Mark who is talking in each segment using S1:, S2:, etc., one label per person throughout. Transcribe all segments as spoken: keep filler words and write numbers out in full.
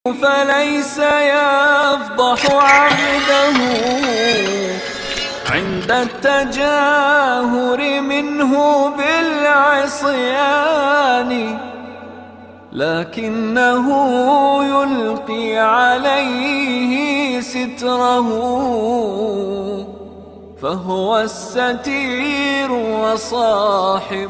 S1: فليس يفضح عبده عند التجاهر منه بالعصيان لكنه يلقي عليه ستره فهو الستير وصاحب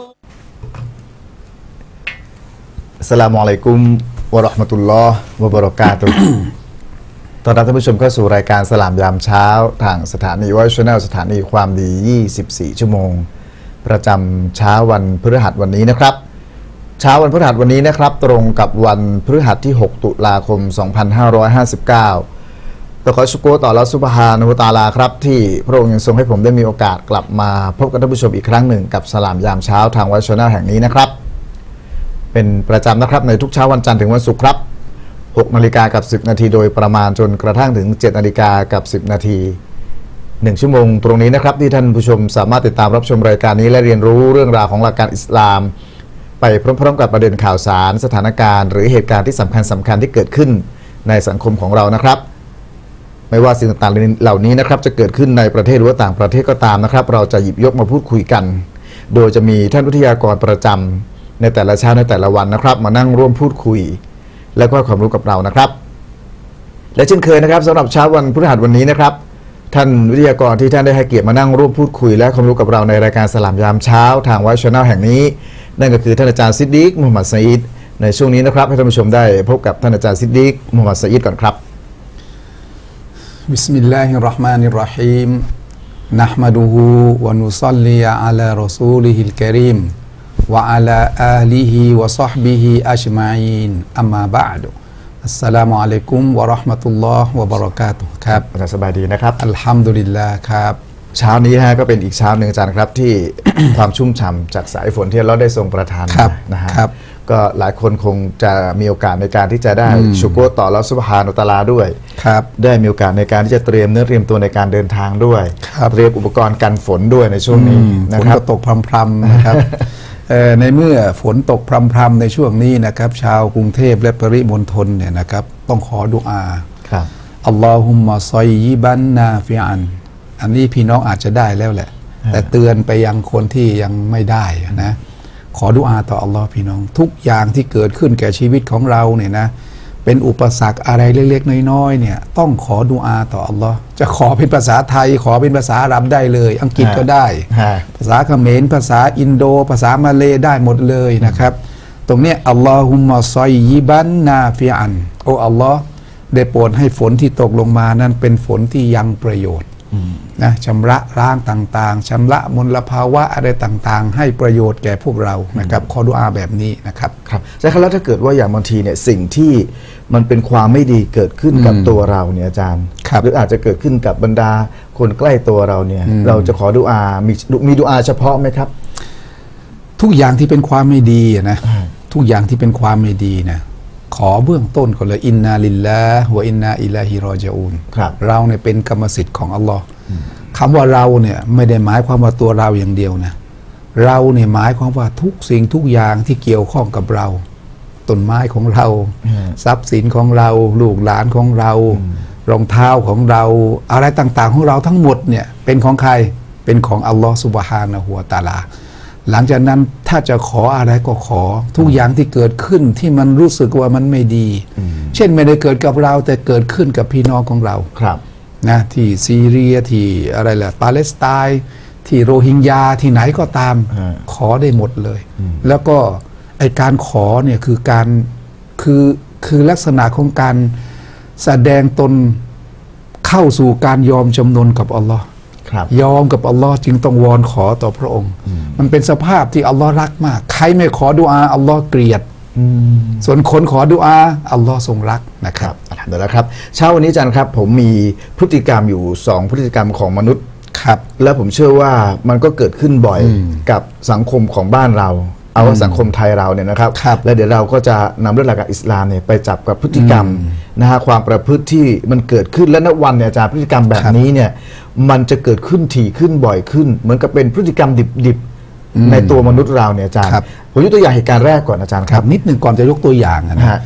S2: السلام عليكمวะเราะห์มะตุลลอฮ์วะบะเราะกาตุฮ์ ต้อนรับท่านผู้ชมเข้าสู่รายการสลามยามเช้าทางสถานีวอยซ์ Channel สถานีความดียี่สิบสี่ชั่วโมงประจำเช้าวันพฤหัสวันนี้นะครับเช้าวันพฤหัสวันนี้นะครับตรงกับวันพฤหัสที่หกตุลาคมสองพันห้าร้อยห้าสิบเก้าต้องขอชุกรต่ออัลเลาะห์ซุบฮานะฮูวะตะอาลาครับที่พระองค์ยังทรงให้ผมได้มีโอกาสกลับมาพบกับท่านผู้ชมอีกครั้งหนึ่งกับสลามยามเช้าทางวอยซ์ Channel แห่งนี้นะครับเป็นประจำนะครับในทุกเช้าวันจันทร์ถึงวันศุกร์ครับหกนาฬิกากับสิบนาทีโดยประมาณจนกระทั่งถึงเจ็ดนาฬิกากับสิบนาทีหนึ่งชั่วโมงตรงนี้นะครับที่ท่านผู้ชมสามารถติดตามรับชมรายการนี้และเรียนรู้เรื่องราวของหลักการอิสลามไปพร้อมๆกับประเด็นข่าวสารสถานการณ์หรือเหตุการณ์ที่สำคัญสำคัญที่เกิดขึ้นในสังคมของเรานะครับไม่ว่าสิ่งต่างๆเหล่านี้นะครับจะเกิดขึ้นในประเทศหรือว่าต่างประเทศก็ตามนะครับเราจะหยิบยกมาพูดคุยกันโดยจะมีท่านวิทยากรประจำในแต่ละเช้าในแต่ละวันนะครับมานั่งร่วมพูดคุยและก็ความรู้กับเรานะครับและเช่นเคยนะครับสำหรับเช้าวันพฤหัสวันนี้นะครับท่านวิทยากรที่ท่านได้ให้เกียรติมานั่งร่วมพูดคุยและความรู้กับเราในรายการสลามยามเช้าทางวอยซ์ Channel แห่งนี้นั่นก็คือท่านอาจารย์ซิดดีกมุฮัมมัดซะอีดในช่วงนี้นะครับให้ท่านผู้ชมได้พบกับท่านอาจารย์ซิดดีกมุฮัมมัดซะอีดก่อนครับ
S3: บิสมิลลาฮิรเราะห์มานิรเราะฮีมนะห์มะดุฮูวะนุศ็อลลิอะลารอซูลิฮิลกะรีมวะอะลาอาลิฮิวะศอฮบิฮิอัจมาอีนอัมมาบะอ์ดุอัสสลามุอะลัยกุมวะเราะห์มะตุลลอฮ์วะบะเราะกาตุฮ์ครับ
S2: อาจารย์สบายดีนะครับ
S3: อัลฮัมดุลิลลาห์ครับ
S2: เช้านี้ฮะก็เป็นอีกเช้าหนึ่งอาจารย์ครับที่ ความชุ่มฉ่ำจากสายฝนที่เราได้ทรงประทานนะฮะก็หลายคนคงจะมีโอกาสในการที่จะได้ชุกรต่ออัลเลาะห์ซุบฮานะฮูวะตะอาลาด้วยได้มีโอกาสในการที่จะเตรียมเนื้อเตรียมตัวในการเดินทางด้วยเตรียมอุปกรณ์กันฝนด้วยในช่วงนี้นะครับ
S3: ฝนตกพรำๆนะครับในเมื่อฝนตกพรำๆในช่วงนี้นะครับชาวกรุงเทพและปริมณฑลเนี่ยนะครับต้องขอดุอาอัลลอฮุมมะซอยยิบันนาฟิอันอันนี้พี่น้องอาจจะได้แล้วแหละแต่เตือนไปยังคนที่ยังไม่ได้นะขอดุอาต่ออัลลอฮ์พี่น้องทุกอย่างที่เกิดขึ้นแก่ชีวิตของเราเนี่ยนะเป็นอุปสรรคอะไรเล็กๆน้อยๆเนี่ยต้องขอดุอาต่ออัลลอฮ์จะขอเป็นภาษาไทยขอเป็นภาษาอาหรับได้เลยอังกฤษก็ได้ภาษาเขมรภาษาอินโดภาษามาเลย์ได้หมดเลยนะครับตรงนี้อัลลอฮุมมะซอยยิบันนาฟิอันโอ้อัลลอฮ์ได้โปรดให้ฝนที่ตกลงมานั้นเป็นฝนที่ยังประโยชน์นะชำระล้างต่างๆชำระมลภาวะอะไรต่างๆให้ประโยชน์แก่พวกเรานะครับขอดุอาแบบนี้นะครับ
S2: ครับใช่ครับแล้วถ้าเกิดว่าอย่างบางทีเนี่ยสิ่งที่มันเป็นความไม่ดีเกิดขึ้นกับตัวเราเนี่ยอาจารย์หรืออาจจะเกิดขึ้นกับบรรดาคนใกล้ตัวเราเนี่ยเราจะขอดุอามีมีดุอาเฉพาะไหมครับ
S3: ทุกอย่างที่เป็นความไม่ดีนะทุกอย่างที่เป็นความไม่ดีนะขอเบื้องต้นก่อนเลยอินนาลิลลาฮ์วะอินนาอิลาฮิรอญิอูนเราเนี่ยเป็นกรรมสิทธิ์ของอัลลอฮ์คำว่าเราเนี่ยไม่ได้หมายความว่าตัวเราอย่างเดียวนะเราเนี่ยหมายความว่าทุกสิ่งทุกอย่างที่เกี่ยวข้องกับเราต้นไม้ของเราทรัพย์สินของเราลูกหลานของเรารองเท้าของเราอะไรต่างๆของเราทั้งหมดเนี่ยเป็นของใครเป็นของอัลลอฮ์ซุบฮานะฮูวะตะอาลาหลังจากนั้นถ้าจะขออะไรก็ขอทุกอย่างที่เกิดขึ้นที่มันรู้สึกว่ามันไม่ดีเช่นไม่ได้เกิดกับเราแต่เกิดขึ้นกับพี่น้องของเรา
S2: ครับ
S3: นะที่ซีเรียที่อะไรแหละปาเลสไตน์ที่โรฮิงญาที่ไหนก็ตามขอได้หมดเลยแล้วก็ไอการขอเนี่ยคือการคือคือลักษณะของการแสดงตนเข้าสู่การยอมจำนนกับอัลลอฮ์ยอมกับอัลลอฮ์จึงต้องวอนขอต่อพระองค์มันเป็นสภาพที่อัลลอฮ์รักมากใครไม่ขอดุอาอัลลอฮ์เกลียดส่วนคนขอดุอาอัลลอฮ์ทรงรักนะครับ
S2: เดี๋ยวนะครับเช้าวันนี้อาจารย์ครับผมมีพฤติกรรมอยู่สองพฤติกรรมของมนุษย์
S3: ครับ
S2: และผมเชื่อว่ามันก็เกิดขึ้นบ่อยกับสังคมของบ้านเราเอาสังคมไทยเราเนี่ยนะครับและเดี๋ยวเราก็จะนำเรื่องหลักการอิสลามเนี่ยไปจับกับพฤติกรรมนะฮะความประพฤติที่มันเกิดขึ้นและณวันเนี่ยอาจารย์พฤติกรรมแบบนี้เนี่ยมันจะเกิดขึ้นถี่ขึ้นบ่อยขึ้นเหมือนกับเป็นพฤติกรรมดิบๆ ในตัวมนุษย์เราเนี่ยอาจารย์ผมยกตัวอย่างเหตุการณ์แรกก่อนอาจารย์ครับ
S3: นิดหนึ่งก่อนจะยกตัวอย่างนะ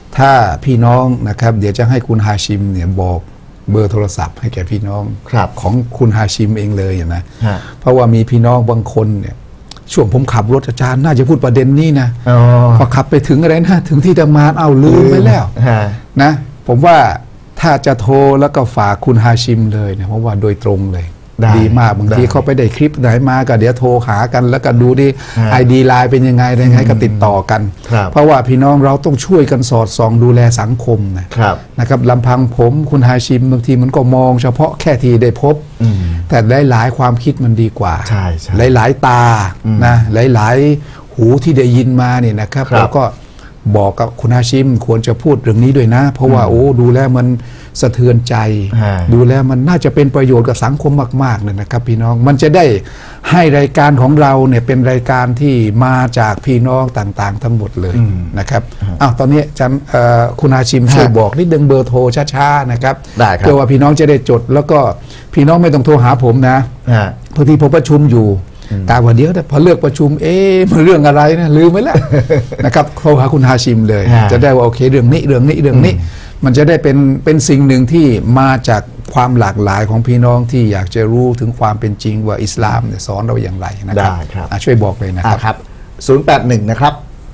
S3: ถ้าพี่น้องนะครับเดี๋ยวจะให้คุณฮาชิมเนี่ยบอกเบอร์โทรศัพท์ให้แก่พี่น้องของคุณฮาชิมเองเลยนะเพราะว่ามีพี่น้องบางคนเนี่ยช่วงผมขับรถอาจารย์น่าจะพูดประเด็นนี้นะพอขับไปถึงอะไรนะถึงที่ทำงานเอาลืมไปแล้วนะผมว่าถ้าจะโทรแล้วก็ฝากคุณฮาชิมเลยเนี่ยเพราะว่าโดยตรงเลยดีมากบางทีเขาไปได้คลิปไหนมาก็เดี๋ยวโทรหากันแล้วก็ดูดิไอดีไลน์เป็นยังไงยังไงก็ติดต่อกันเพราะว่าพี่น้องเราต้องช่วยกันสอดส่องดูแลสังคมนะนะครับลำพังผมคุณฮาชิมบางทีมันก็มองเฉพาะแค่ทีได้พบแต่หลายๆความคิดมันดีกว่าหลายๆตานะหลายๆหูที่ได้ยินมาเนี่ยนะครับเราก็บอกกับคุณฮาชิมควรจะพูดเรื่องนี้ด้วยนะ เพราะว่าโอ้ดูแลมันสะเทือนใจดูแลมันน่าจะเป็นประโยชน์กับสังคมมากๆเลยนะครับพี่น้องมันจะได้ให้รายการของเราเนี่ยเป็นรายการที่มาจากพี่น้องต่างๆทั้งหมดเลยนะครับอ้าวตอนนี้จันคุณฮาชิมช่วยบอกนิดนึงเบอร์โทรช้าๆนะครับเพื่อว่าพี่น้องจะได้จดแล้วก็พี่น้องไม่ต้องโทรหาผมนะพอดีผมประชุมอยู่แต่วันเดียวพอเลือกประชุมเอ๊ะมันเรื่องอะไรนะลืมไปแล้วนะครับโทรหาคุณฮาชิมเลยจะได้ว่าโอเคเรื่องนี้เรื่องนี้เรื่องนี้มันจะได้เป็นเป็นสิ่งหนึ่งที่มาจากความหลากหลายของพี่น้องที่อยากจะรู้ถึงความเป็นจริงว่าอิสลามเนี่ยสอนเราอย่างไรนะครับช่วยบอกเลยนะครับ
S2: ศูนย์แปดหนึ่งนะครับ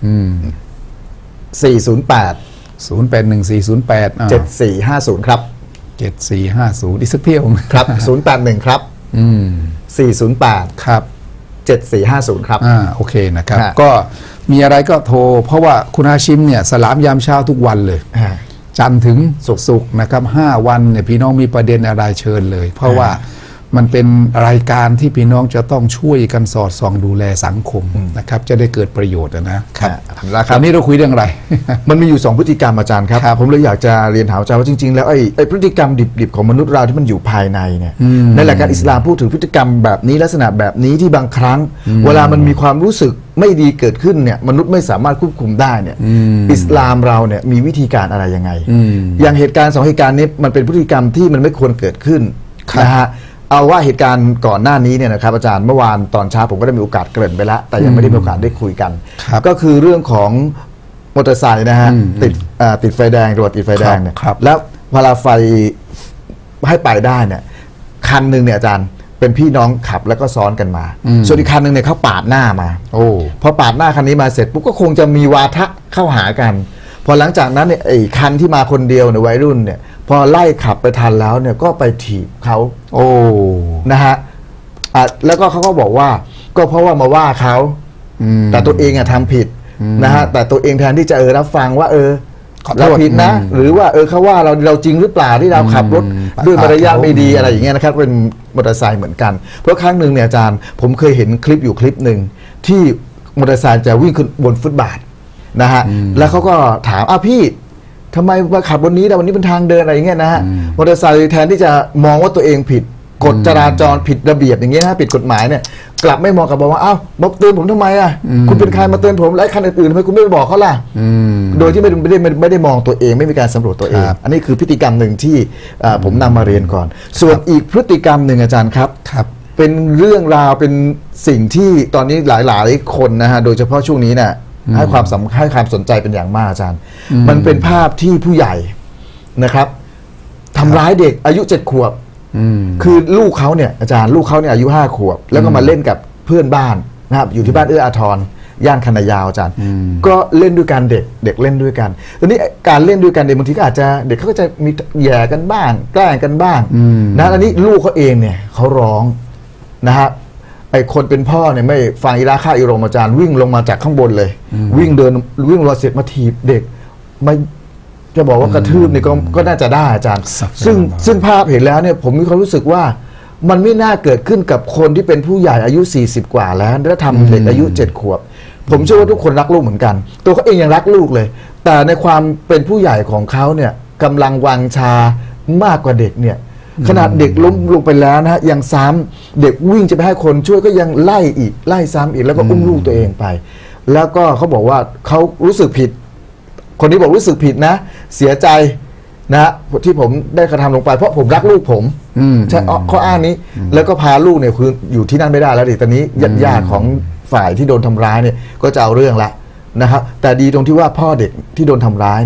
S2: สี่ศูนย์แปด
S3: ศูนย์แปดหนึ่งสี่ศูนย์แปด
S2: เจ็ดสี่ห้าศูนย์ครับ
S3: เจ็ดสี่ห้าศูนย์อีกสักเที่ยว
S2: ครับศูนย์แปดหนึ่งครับสี่ศูนย์แปด
S3: ครับ
S2: เจ็ดสี่ห้าศูนย์ครับ
S3: อ่าโอเคนะครับก็มีอะไรก็โทรเพราะว่าคุณฮาชิมเนี่ยสลามยามเช้าทุกวันเลยจันทร์ถึงศุกร์นะครับห้าวันเนี่ยพี่น้องมีประเด็นอะไรเชิญเลยเพราะว่ามันเป็นรายการที่พี่น้องจะต้องช่วยกันสอดส่องดูแลสังคมนะครับจะได้เกิดประโยชน์นะครับคราวนี้เราคุยเรื่องอะไร
S2: มันมีอยู่สองพฤติกรรมอาจารย์ครับผมเลยอยากจะเรียนถามอาจารย์ว่าจริงๆแล้วไอ้ไอ้พฤติกรรมดิบๆของมนุษย์เราที่มันอยู่ภายในเนี่ยในหลักการอิสลามพูดถึงพฤติกรรมแบบนี้ลักษณะแบบนี้ที่บางครั้งเวลามันมีความรู้สึกไม่ดีเกิดขึ้นเนี่ยมนุษย์ไม่สามารถควบคุมได้เนี่ยอิสลามเราเนี่ยมีวิธีการอะไรยังไงอย่างเหตุการณ์สองเหตุการณ์นี้มันเป็นพฤติกรรมที่มันไม่ควรเกิดขึ้นนะฮะเอาว่าเหตุการณ์ก่อนหน้านี้เนี่ยนะครับอาจารย์เมื่อวานตอนเช้าผมก็ได้มีโอกาสเกริ่นไปแล้วแต่ยังไม่ได้มีโอกาสได้คุยกันก็คือเรื่องของมอเตอร์ไซค์นะฮะติดติดไฟแดงตรวจติดไฟแดงเนี่ยแล้วเวลาไฟให้ไปได้เนี่ยคันหนึ่งเนี่ยอาจารย์เป็นพี่น้องขับแล้วก็ซ้อนกันมาส่วนอีกคันหนึ่งเนี่ยเขาปาดหน้ามาโอ้พอปาดหน้าคันนี้มาเสร็จปุ๊บก็คงจะมีวาทะเข้าหากันพอหลังจากนั้นเนี่ยไอ้คันที่มาคนเดียวในวัยรุ่นเนี่ยพอไล่ขับไปทันแล้วเนี่ยก็ไปถีบเขาโอ้นะฮะอ่ะแล้วก็เขาก็บอกว่าก็เพราะว่ามาว่าเขาแต่ตัวเองอะทำผิดนะฮะแต่ตัวเองแทนที่จะเออรับฟังว่าเออเราผิดนะหรือว่าเออเขาว่าเราเราจริงหรือเปล่าที่เราขับรถด้วยมารยาทไม่ดีอะไรอย่างเงี้ยนะครับเป็นมอเตอร์ไซค์เหมือนกันเพราะครั้งหนึ่งเนี่ยอาจารย์ผมเคยเห็นคลิปอยู่คลิปหนึ่งที่มอเตอร์ไซค์จะวิ่งขึ้นบนฟุตบาทนะฮะแล้วเขาก็ถามอ้าวพี่ทำไมมาขับบนนี้แต่วันนี้เป็นทางเดินอะไรอย่างเงี้ยนะฮะมอเตอร์ไซค์แทนที่จะมองว่าตัวเองผิดกฎจราจรผิดระเบียบอย่างเงี้ยนะผิดกฎหมายเนี่ยกลับไม่มองกับบอกว่าอ้าวบอกเตือนผมทำไมอ่ะคุณเป็นใครมาเตือนผมและคันอื่นๆทำไมคุณไม่ไปบอกเขาล่ะโดยที่ไม่ไม่ได้ไม่ได้มองตัวเองไม่มีการสำรวจตัวเองอันนี้คือพฤติกรรมหนึ่งที่ผมนำมาเรียนก่อนส่วนอีกพฤติกรรมหนึ่งอาจารย์ครับเป็นเรื่องราวเป็นสิ่งที่ตอนนี้หลายๆคนนะฮะโดยเฉพาะช่วงนี้เนี่ยให้ความสำคัญให้ความสนใจเป็นอย่างมากอาจารย์มันเป็นภาพที่ผู้ใหญ่นะครับทำร้ายเด็กอายุเจ็ดขวบคือลูกเขาเนี่ยอาจารย์ลูกเขาเนี่ยอายุห้าขวบแล้วก็มาเล่นกับเพื่อนบ้านนะครับอยู่ที่บ้านเอื้ออาทรย่านคณะยาวอาจารย์ก็เล่นด้วยกันเด็กเด็กเล่นด้วยกันตอนนี้การเล่นด้วยกันเด็กบางทีก็อาจจะเด็กเขาก็จะมีแย่กันบ้างแกล้งกันบ้างนะอันนี้ลูกเขาเองเนี่ยเขาร้องนะฮะไอ้คนเป็นพ่อเนี่ยไม่ฟังอิราค่าอิโรมอาจารย์วิ่งลงมาจากข้างบนเลยวิ่งเดินวิ่งรอเสร็จมาถีบเด็กไม่จะบอกว่ากระทืบนี่ก็ก็น่าจะได้อาจารย์ซึ่งซึ่งภาพเห็นแล้วเนี่ยผมมีความรู้สึกว่ามันไม่น่าเกิดขึ้นกับคนที่เป็นผู้ใหญ่อายุสี่สิบกว่าแล้วแล้วทำเด็กอายุเจ็ดขวบผมเชื่อว่าทุกคนรักลูกเหมือนกันตัวเขาเองยังรักลูกเลยแต่ในความเป็นผู้ใหญ่ของเขาเนี่ยกำลังวังชามากกว่าเด็กเนี่ยขนาดเด็กล้มลงไปแล้วนะฮะยังซ้ำเด็กวิ่งจะไปให้คนช่วยก็ยังไล่อีกไล่ซ้ำอีกแล้วก็อุ้มลูกตัวเองไปแล้วก็เขาบอกว่าเขารู้สึกผิดคนนี้บอกรู้สึกผิดนะเสียใจนะที่ผมได้กระทำลงไปเพราะผมรักลูกผมใช่ข้ออ้างนี้แล้วก็พาลูกเนี่ยคืออยู่ที่นั่นไม่ได้แล้วดิตอนนี้ญาติของฝ่ายที่โดนทำร้ายเนี่ยก็จะเอาเรื่องละนะครับแต่ดีตรงที่ว่าพ่อเด็กที่โดนทำร้ายเนี่ย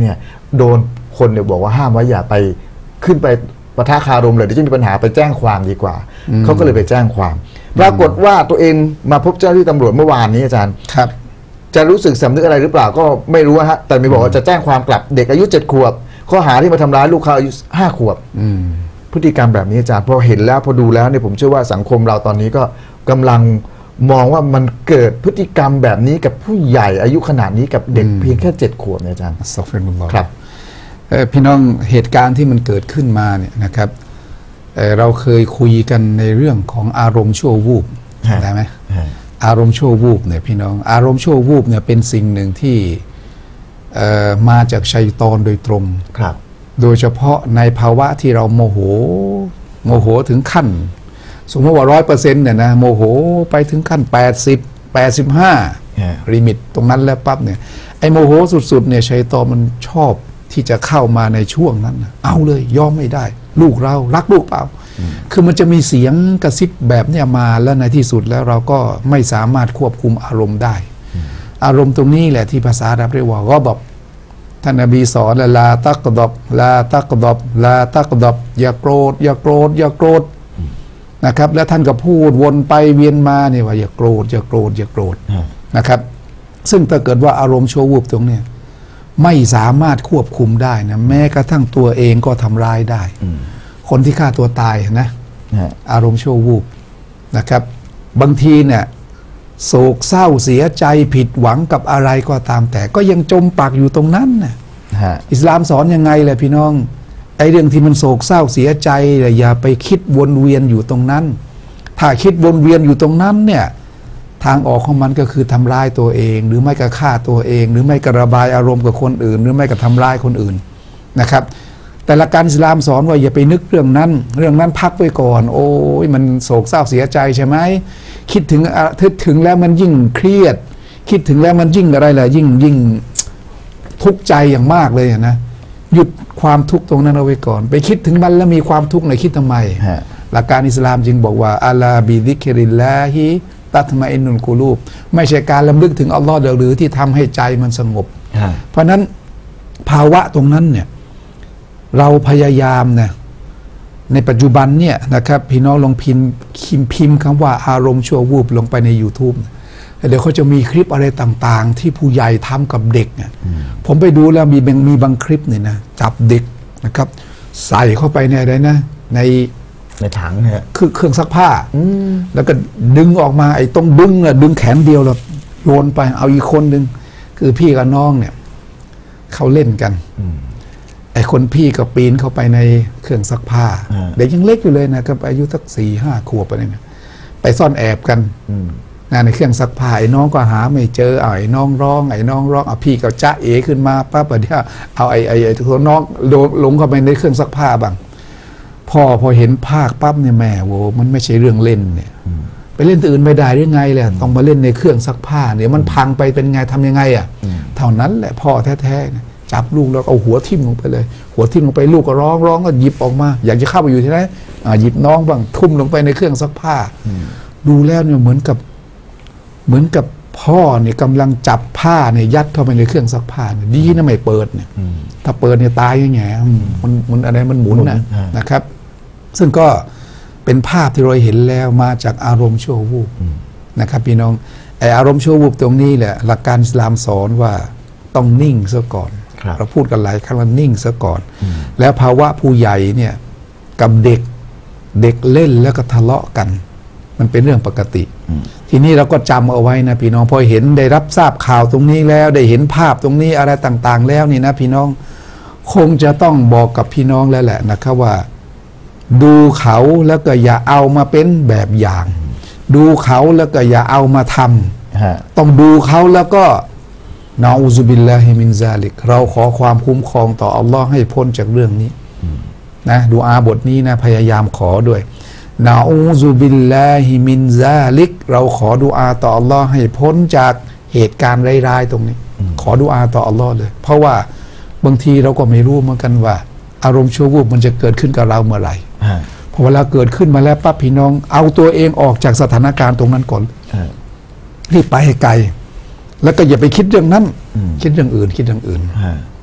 S2: โดนคนเนี่ยบอกว่าห้ามว่าอย่าไปขึ้นไปปะทะคารมเลยเดี๋ยวจะมีปัญหาไปแจ้งความดีกว่าเขาก็เลยไปแจ้งความปรากฏว่าตัวเองมาพบเจ้าหน้าที่ตำรวจเมื่อวานนี้อาจารย์
S3: ครับ
S2: จะรู้สึกสำนึกอะไรหรือเปล่าก็ไม่รู้ฮะแต่มีบอกว่าจะแจ้งความกลับเด็กอายุเจ็ดขวบข้อหาที่มาทำร้ายลูกเขาอายุห้าขวบพฤติกรรมแบบนี้อาจารย์พอเห็นแล้วพอดูแล้วเนี่ยผมเชื่อว่าสังคมเราตอนนี้ก็กำลังมองว่ามันเกิดพฤติกรรมแบบนี้กับผู้ใหญ่อายุขนาดนี้กับเด็กเพียงแค่เจ็ดขวบเนี่ยอาจารย์
S3: อัสซัฟรุลลอฮ์
S2: ครับ
S3: พี่น้องเหตุการณ์ที่มันเกิดขึ้นมาเนี่ยนะครับเเราเคยคุยกันในเรื่องของอารมณ์ชั่ววูบได้ไหมอารมณ์ชั่ววูบเนี่ยพี่น้องอารมณ์ชั่ววูบเนี่ยเป็นสิ่งหนึ่งที่มาจากชัยฏอนโดยตรง
S2: ครับ
S3: โดยเฉพาะในภาวะที่เราโมโหโมโหถึงขั้นสมมติว่าร้อยเปอร์เซ็นต์เนี่ยนะโมโหไปถึงขั้นแปดสิบแปดสิบห้าลิมิตตรงนั้นแล้วปั๊บเนี่ยไอ้โมโหสุดๆเนี่ยชัยฏอนมันชอบที่จะเข้ามาในช่วงนั้นเอาเลยยอมไม่ได้ลูกเรารักลูกเปล่าคือมันจะมีเสียงกระซิบแบบเนี้ยมาแล้วในที่สุดแล้วเราก็ไม่สามารถควบคุมอารมณ์ได้อารมณ์ตรงนี้แหละที่ภาษาอาหรับเรียกว่ากอฎอบท่านนบีสอนลาตักฎอบลาตักฎอบลาตักฎอบอย่าโกรธอย่าโกรธอย่าโกรธนะครับแล้วท่านก็พูดวนไปเวียนมาเนี่ยว่าอย่าโกรธอย่าโกรธอย่าโกรธนะครับซึ่งถ้าเกิดว่าอารมณ์ชั่ววูบตรงเนี้ยไม่สามารถควบคุมได้นะแม้กระทั่งตัวเองก็ทำร้ายได้คนที่ฆ่าตัวตายนะอารมณ์ชั่ววูบนะครับบางทีเนี่ยโศกเศร้าเสียใจผิดหวังกับอะไรก็ตามแต่ก็ยังจมปักอยู่ตรงนั้นนะอิสลามสอนยังไงแหละพี่น้องไอ้เรื่องที่มันโศกเศร้าเสียใจอย่าไปคิดวนเวียนอยู่ตรงนั้นถ้าคิดวนเวียนอยู่ตรงนั้นเนี่ยทางออกของมันก็คือทำร้ายตัวเองหรือไม่ก็ฆ่าตัวเองหรือไม่ก็ระบายอารมณ์กับคนอื่นหรือไม่ก็ทำร้ายคนอื่นนะครับแต่หลักการอิสลามสอนว่าอย่าไปนึกเรื่องนั้นเรื่องนั้นพักไว้ก่อนโอ้ยมันโศกเศร้าเสียใจใช่ไหมคิดถึงคิดถึงแล้วมันยิ่งเครียดคิดถึงแล้วมันยิ่งอะไรล่ะยิ่งยิ่งทุกข์ใจอย่างมากเลยนะหยุดความทุกข์ตรงนั้นเอาไว้ก่อนไปคิดถึงมันแล้วมีความทุกข์ในคิดทำไมหลักการอิสลามจึงบอกว่าอัลลาบิดิคิริลลาฮิตัตมาอินนุลกูลูบไม่ใช่การลำลึกถึงอัลลอฮ์หรือที่ทำให้ใจมันสงบเพราะนั้นภาวะตรงนั้นเนี่ยเราพยายามนะในปัจจุบันเนี่ยนะครับพี่น้องลองพิมพ์พิมพ์คำว่าอารมณ์ชั่ววูบลงไปใน YouTube เดี๋ยวเขาจะมีคลิปอะไรต่างๆที่ผู้ใหญ่ทำกับเด็กเนี่ยผมไปดูแล้วมีบางมีบางคลิปเนี่ยนะจับเด็กนะครับใส่เข้าไปในอะไรนะใน
S2: ในถังเนี่ย
S3: คือเครื่องซักผ้าแล้วก็ดึงออกมาไอ้ต้องดึงอะดึงแขนเดียวแล้วโยนไปเอาอีกคนนึงคือพี่กับน้องเนี่ยเขาเล่นกันไอ้คนพี่ก็ปีนเข้าไปในเครื่องซักผ้าเด็กยังเล็กอยู่เลยนะครับอายุสักสี่ห้าขวบอะไรเนี่ยไปซ่อนแอบกันในเครื่องซักผ้าไอ้น้องก็หาไม่เจอไอ้น้องร้องไอ้น้องร้องเอาพี่ก็จ้าเอขึ้นมาปั๊บเดี๋ยวเอาไอ้ไอ้ไอ้ตัวน้องลงเข้าไปในเครื่องซักผ้าบ้างพ่อพอเห็นภาคปั๊บเนี่ยแม่โว้มันไม่ใช่เรื่องเล่นเนี่ยไปเล่นตัวอื่นไม่ได้หรือไงเลยต้องมาเล่นในเครื่องซักผ้าเนี่ยมันพังไปเป็นไงทำยังไงอ่ะเท่านั้นแหละพ่อแท้ๆจับลูกแล้วเอาหัวทิ่มลงไปเลยหัวทิ่มลงไปลูกก็ร้องร้องก็หยิบออกมาอยากจะเข้าไปอยู่ที่ไหนหยิบน้องบ้างทุ่มลงไปในเครื่องซักผ้าดูแล้วเนี่ยเหมือนกับเหมือนกับพ่อเนี่ยกำลังจับผ้าเนี่ยยัดเข้าไปในเครื่องซักผ้าเนี่ยดีนะไม่เปิดเนี่ยถ้าเปิดเนี่ยตายอย่างเงี้ยมันมันอะไรมันหมุนนะนะครับซึ่งก็เป็นภาพที่เราเห็นแล้วมาจากอารมณ์ชั่ววูบนะครับพี่น้องไออารมณ์ชั่ววูบตรงนี้แหละหลักการอิสลามสอนว่าต้องนิ่งซะก่อนเราพูดกันหลายครั้งว่านิ่งซะก่อนแล้วภาวะผู้ใหญ่เนี่ยกับเด็กเด็กเล่นแล้วก็ทะเลาะกันมันเป็นเรื่องปกติทีนี้เราก็จำเอาไว้นะพี่น้องพอเห็นได้รับทราบข่าวตรงนี้แล้วได้เห็นภาพตรงนี้อะไรต่างๆแล้วนี่นะพี่น้องคงจะต้องบอกกับพี่น้องแล้วแหละนะครับว่าดูเขาแล้วก็อย่าเอามาเป็นแบบอย่างดูเขาแล้วก็อย่าเอามาทำต้องดูเขาแล้วก็นะอูซุบิลลาฮิมินซาลิกเราขอความคุ้มครองต่ออัลลอฮ์ให้พ้นจากเรื่องนี้นะดูอาบทนี้นะพยายามขอด้วยนะอูซุบิลลาฮิมินซาลิกเราขอดุอาต่ออัลลอฮ์ให้พ้นจากเหตุการณ์ร้ายๆตรงนี้ขอดุอาต่ออัลลอฮ์เลยเพราะว่าบางทีเราก็ไม่รู้เหมือนกันว่าอารมณ์ชั่ววูบมันจะเกิดขึ้นกับเราเมื่อไหร่พอเวลาเกิดขึ้นมาแล้วปั๊บพี่น้องเอาตัวเองออกจากสถานการณ์ตรงนั้นก่อนรีบไปให้ไกลแล้วก็อย่าไปคิดเรื่องนั้นคิดเรื่องอื่นคิดเรื่องอื่น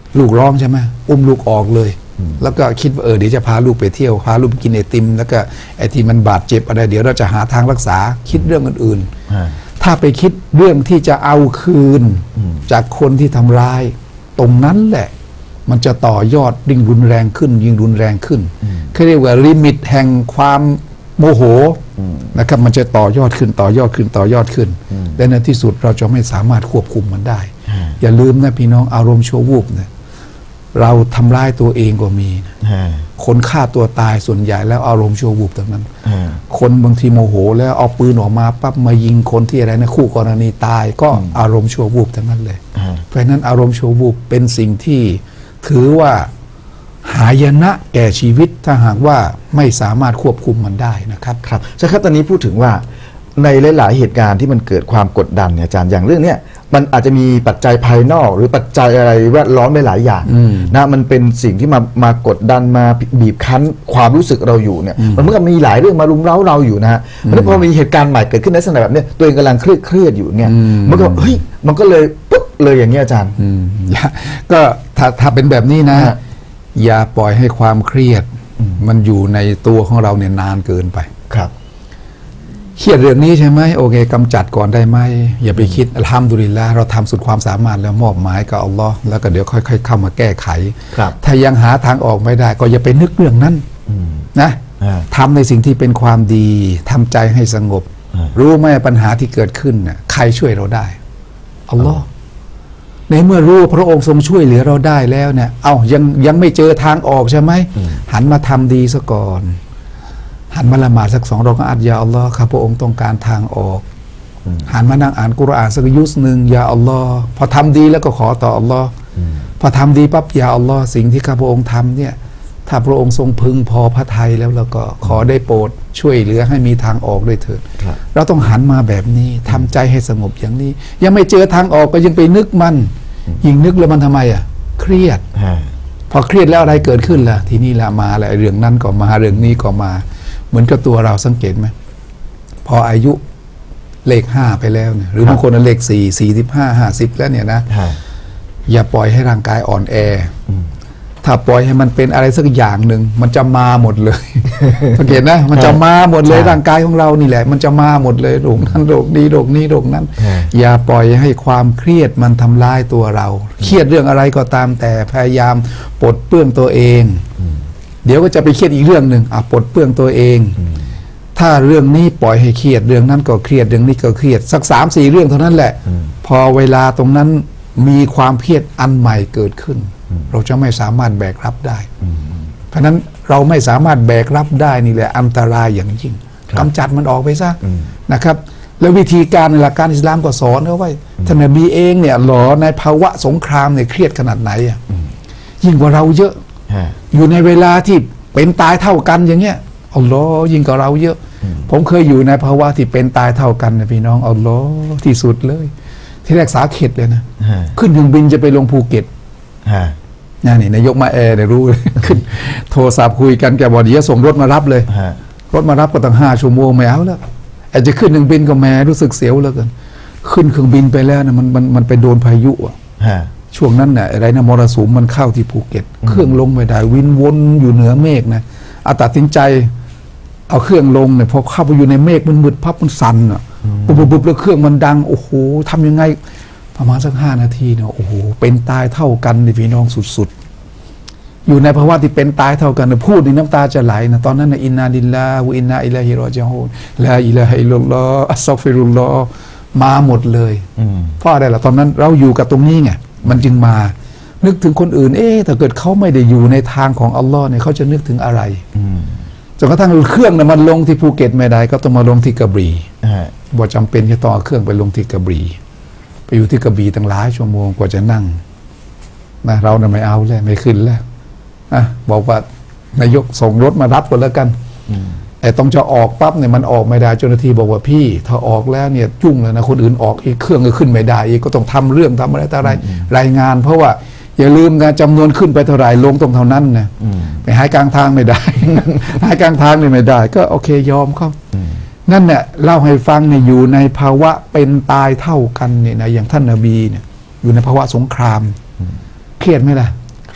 S3: ลูกร้องใช่ไหมอุ้มลูกออกเลยแล้วก็คิดว่าเออเดี๋ยวจะพาลูกไปเที่ยวพาลูกไปกินไอติมแล้วก็ไอที่มันบาดเจ็บอะไรเดี๋ยวเราจะหาทางรักษาคิดเรื่องอื่นๆถ้าไปคิดเรื่องที่จะเอาคืนจากคนที่ทำร้ายตรงนั้นแหละมันจะต่อยอดยิ่งรุนแรงขึ้นยิ่งรุนแรงขึ้นเขาเรียกว่าลิมิตแห่งความโมโหนะครับมันจะต่อยอดขึ้นต่อยอดขึ้นต่อยอดขึ้นและในที่สุดเราจะไม่สามารถควบคุมมันได้อย่าลืมนะพี่น้องอารมณ์ชั่ววูบเนี่ยเราทำร้ายตัวเองก็มีนะคนฆ่าตัวตายส่วนใหญ่แล้วอารมณ์ชั่ววูบทั้งนั้นคนบางทีโมโหแล้วเอาปืนออกมาปั๊บมายิงคนที่อะไรนะคู่กรณีตายก็อารมณ์ชั่ววูบทั้งนั้นเลยเพราะฉะนั้นอารมณ์ชั่ววูบเป็นสิ่งที่ถือว่าหายนะแก่ชีวิตถ้าหากว่าไม่สามารถควบคุมมันได้นะครับ
S2: ครับใช่ครับตอนนี้พูดถึงว่าในหลายๆเหตุการณ์ที่มันเกิดความกดดันเนี่ยอาจารย์อย่างเรื่องเนี้ยมันอาจจะมีปัจจัยภายนอกหรือปัจจัยอะไรแวดล้อมหลายๆอย่างนะมันเป็นสิ่งที่มามากดดันมาบีบคั้นความรู้สึกเราอยู่เนี่ยมันเหมือนกับมีหลายเรื่องมารุมเร้าเราอยู่นะฮะแล้วพอมีเหตุการณ์ใหม่เกิดขึ้นในลักษณะแบบนี้ตัวเองกำลังเครียดเครียดอยู่เนี่ยมันก็เฮ้ยมันก็เลยปุ๊บเลยอย่างเงี้ยอาจารย์
S3: ก็ถ้าถ้าเป็นแบบนี้นะอย่าปล่อยให้ความเครียดมันอยู่ในตัวของเราเนี่ยนานเกินไป
S2: ครับ
S3: เครียดเรื่องนี้ใช่ไหมโอเคกำจัดก่อนได้ไหมอย่าไปคิดอัลฮัมดุลิลละห์เราทำสุดความสามารถแล้วมอบหมายกับอัลลอฮ์แล้วก็เดี๋ยวค่อยๆเข้ามาแก้ไขถ้ายังหาทางออกไม่ได้ก็อย่าไปนึกเรื่องนั้นนะทำในสิ่งที่เป็นความดีทำใจให้สงบรู้ไหมปัญหาที่เกิดขึ้นน่ะใครช่วยเราได้อัลลอฮ์ในเมื่อรู้พระองค์ทรงช่วยเหลือเราได้แล้วเนี่ยเอายังยังไม่เจอทางออกใช่ไหมหันมาทำดีซะก่อนหันมาละหมาดสักสองรอกอะอัตยาอัลลอฮ์ข้าพระองค์ต้องการทางออกหันมานั่งอ่านกุรอานสักยุสหนึ่งยาอัลลอฮ์พอทำดีแล้วก็ขอต่ออัลลอฮ์พอทำดีปั๊บยาอัลลอฮ์สิ่งที่ข้าพระองค์ทำเนี่ยถ้าพระองค์ทรงพึงพอพระทัยแล้วเราก็ขอได้โปรดช่วยเหลือให้มีทางออกด้วยเถิดเราต้องหันมาแบบนี้ทำใจให้สงบอย่างนี้ยังไม่เจอทางออกก็ยังไปนึกมันยิ่งนึกแล้วมันทำไมอ่ะเครียดพอเครียดแล้วอะไรเกิดขึ้นล่ะทีนี้ละมาอะไรเรื่องนั้นก็มาเรื่องนี้ก็มาเหมือนกับตัวเราสังเกตไหมพออายุเลขห้าไปแล้วเนี่ยหรือบางคนเลขสี่สี่สิบห้าห้าสิบแล้วเนี่ยนะอย่าปล่อยให้ร่างกายอ่อนแอถ้าปล่อยให้มันเป็นอะไรสักอย่างหนึ่งมันจะมาหมดเลยสังเกตนะมันจะมาหมดเลยร่างกายของเรานี่แหละมันจะมาหมดเลยโรคนั้นโรคนี้โรคนี้โรคนั้นอย่าปล่อยให้ความเครียดมันทำลายตัวเราเครียดเรื่องอะไรก็ตามแต่พยายามปลดเปลื้องตัวเองเดี๋ยวก็จะไปเครียดอีกเรื่องหนึ่งอ่ะปลดเปลื้องตัวเองถ้าเรื่องนี้ปล่อยให้เครียดเรื่องนั้นก็เครียดเรื่องนี้ก็เครียดสักสามสี่เรื่องเท่านั้นแหละพอเวลาตรงนั้นมีความเครียดอันใหม่เกิดขึ้นเราจะไม่สามารถแบกรับได้เพราะนั้นเราไม่สามารถแบกรับได้นี่แหละอันตรายอย่างยิ่งกำจัดมันออกไปซะนะครับแล้ววิธีการในหลักการอิสลามก็สอนเอาไว้ท่านนบีเองเนี่ยหลอในภาวะสงครามเนี่ยเครียดขนาดไหนอ่ะยิ่งกว่าเราเยอะอยู่ในเวลาที่เป็นตายเท่ากันอย่างเงี้ยอัลลอฮ์ยิ่งกว่าเราเยอะผมเคยอยู่ในภาวะที่เป็นตายเท่ากันนะพี่น้องอัลลอฮ์ที่สุดเลยที่แรกสาเข็ดเลยนะขึ้นเครื่องบินจะไปลงภูเก็ตนี่นี่นายกมาแอร์เนี่ยรู้ขึ้นโทรศัพท์คุยกันแกบอกเดี๋ยวส่งรถมารับเลยรถมารับก็ตั้งห้าชั่วโมงไม่เอาแล้วไอ้จะขึ้นเครื่องบินก็แม่รู้สึกเสียวแล้วกันขึ้นเครื่องบินไปแล้วนะมันมันมันไปโดนพายุอ่ะช่วงนั้นน่ะอะไรนะมรสุมมันเข้าที่ภูเก็ตเครื่องลงไม่ได้วินวนอยู่เหนือเมฆนะเอาตัดสินใจเอาเครื่องลงเนี่ยพอเข้าไปอยู่ในเมฆมันมืดพับมันสั่นอ่ะปุ๊บปุ๊บแล้วเครื่องมันดังโอ้โหทำยังไงประมาณสักห้านาทีเนี่ยโอ้โหเป็นตายเท่ากันในพี่น้องสุดๆอยู่ในภาวะที่เป็นตายเท่ากันพูดในน้ำตาจะไหลนะตอนนั้นนะอินนาลิลลาฮ์วะอินนาอิลัยฮิรอญิอูนลาอิลาฮะอิลลัลลอฮ์อัสซัฆฟิรุลลอฮ์มาหมดเลยเพราะอะไรล่ะตอนนั้นเราอยู่กับตรงนี้ไงมันจึงมานึกถึงคนอื่นเอ๊ะถ้าเกิดเขาไม่ได้อยู่ในทางของอัลลอฮ์เนี่ยเขาจะนึกถึงอะไรจนกระทั่งเครื่องเนี่ยมันลงที่ภูเก็ตไม่ได้ก็ต้องมาลงที่กระบี่บ่จำเป็นจะต้องเอาเครื่องไปลงที่กระบี่ไปอยู่ที่กระบี่ตั้งหลายชั่วโมงกว่าจะนั่งนะเราเนี่ยไม่เอาเลยไม่ขึ้นแล้วนะบอกว่านายกส่งรถมารับกันแล้วกันไอ้ต้องจะออกปั๊บเนี่ยมันออกไม่ได้เจ้าหน้าที่บอกว่าพี่ถ้าออกแล้วเนี่ยยุ่งเลยนะคนอื่นออกอีกเครื่องก็ขึ้นไม่ได้อีกก็ต้องทำเรื่องทำอะไรต่ออะไรรายงานเพราะว่าอย่าลืมนะจำนวนขึ้นไปเท่าไหร่ลงตรงเท่านั้นนะไปหายกลางทางไม่ได้ หายกลางทางนี่ไม่ได้ก็โอเคยอมเขานั่นเนี่ยเล่าให้ฟังเนี่ยอยู่ในภาวะเป็นตายเท่ากันเนี่ยนะอย่างท่านนบีเนี่ยอยู่ในภาวะสงครามเครียดไหมล่ะ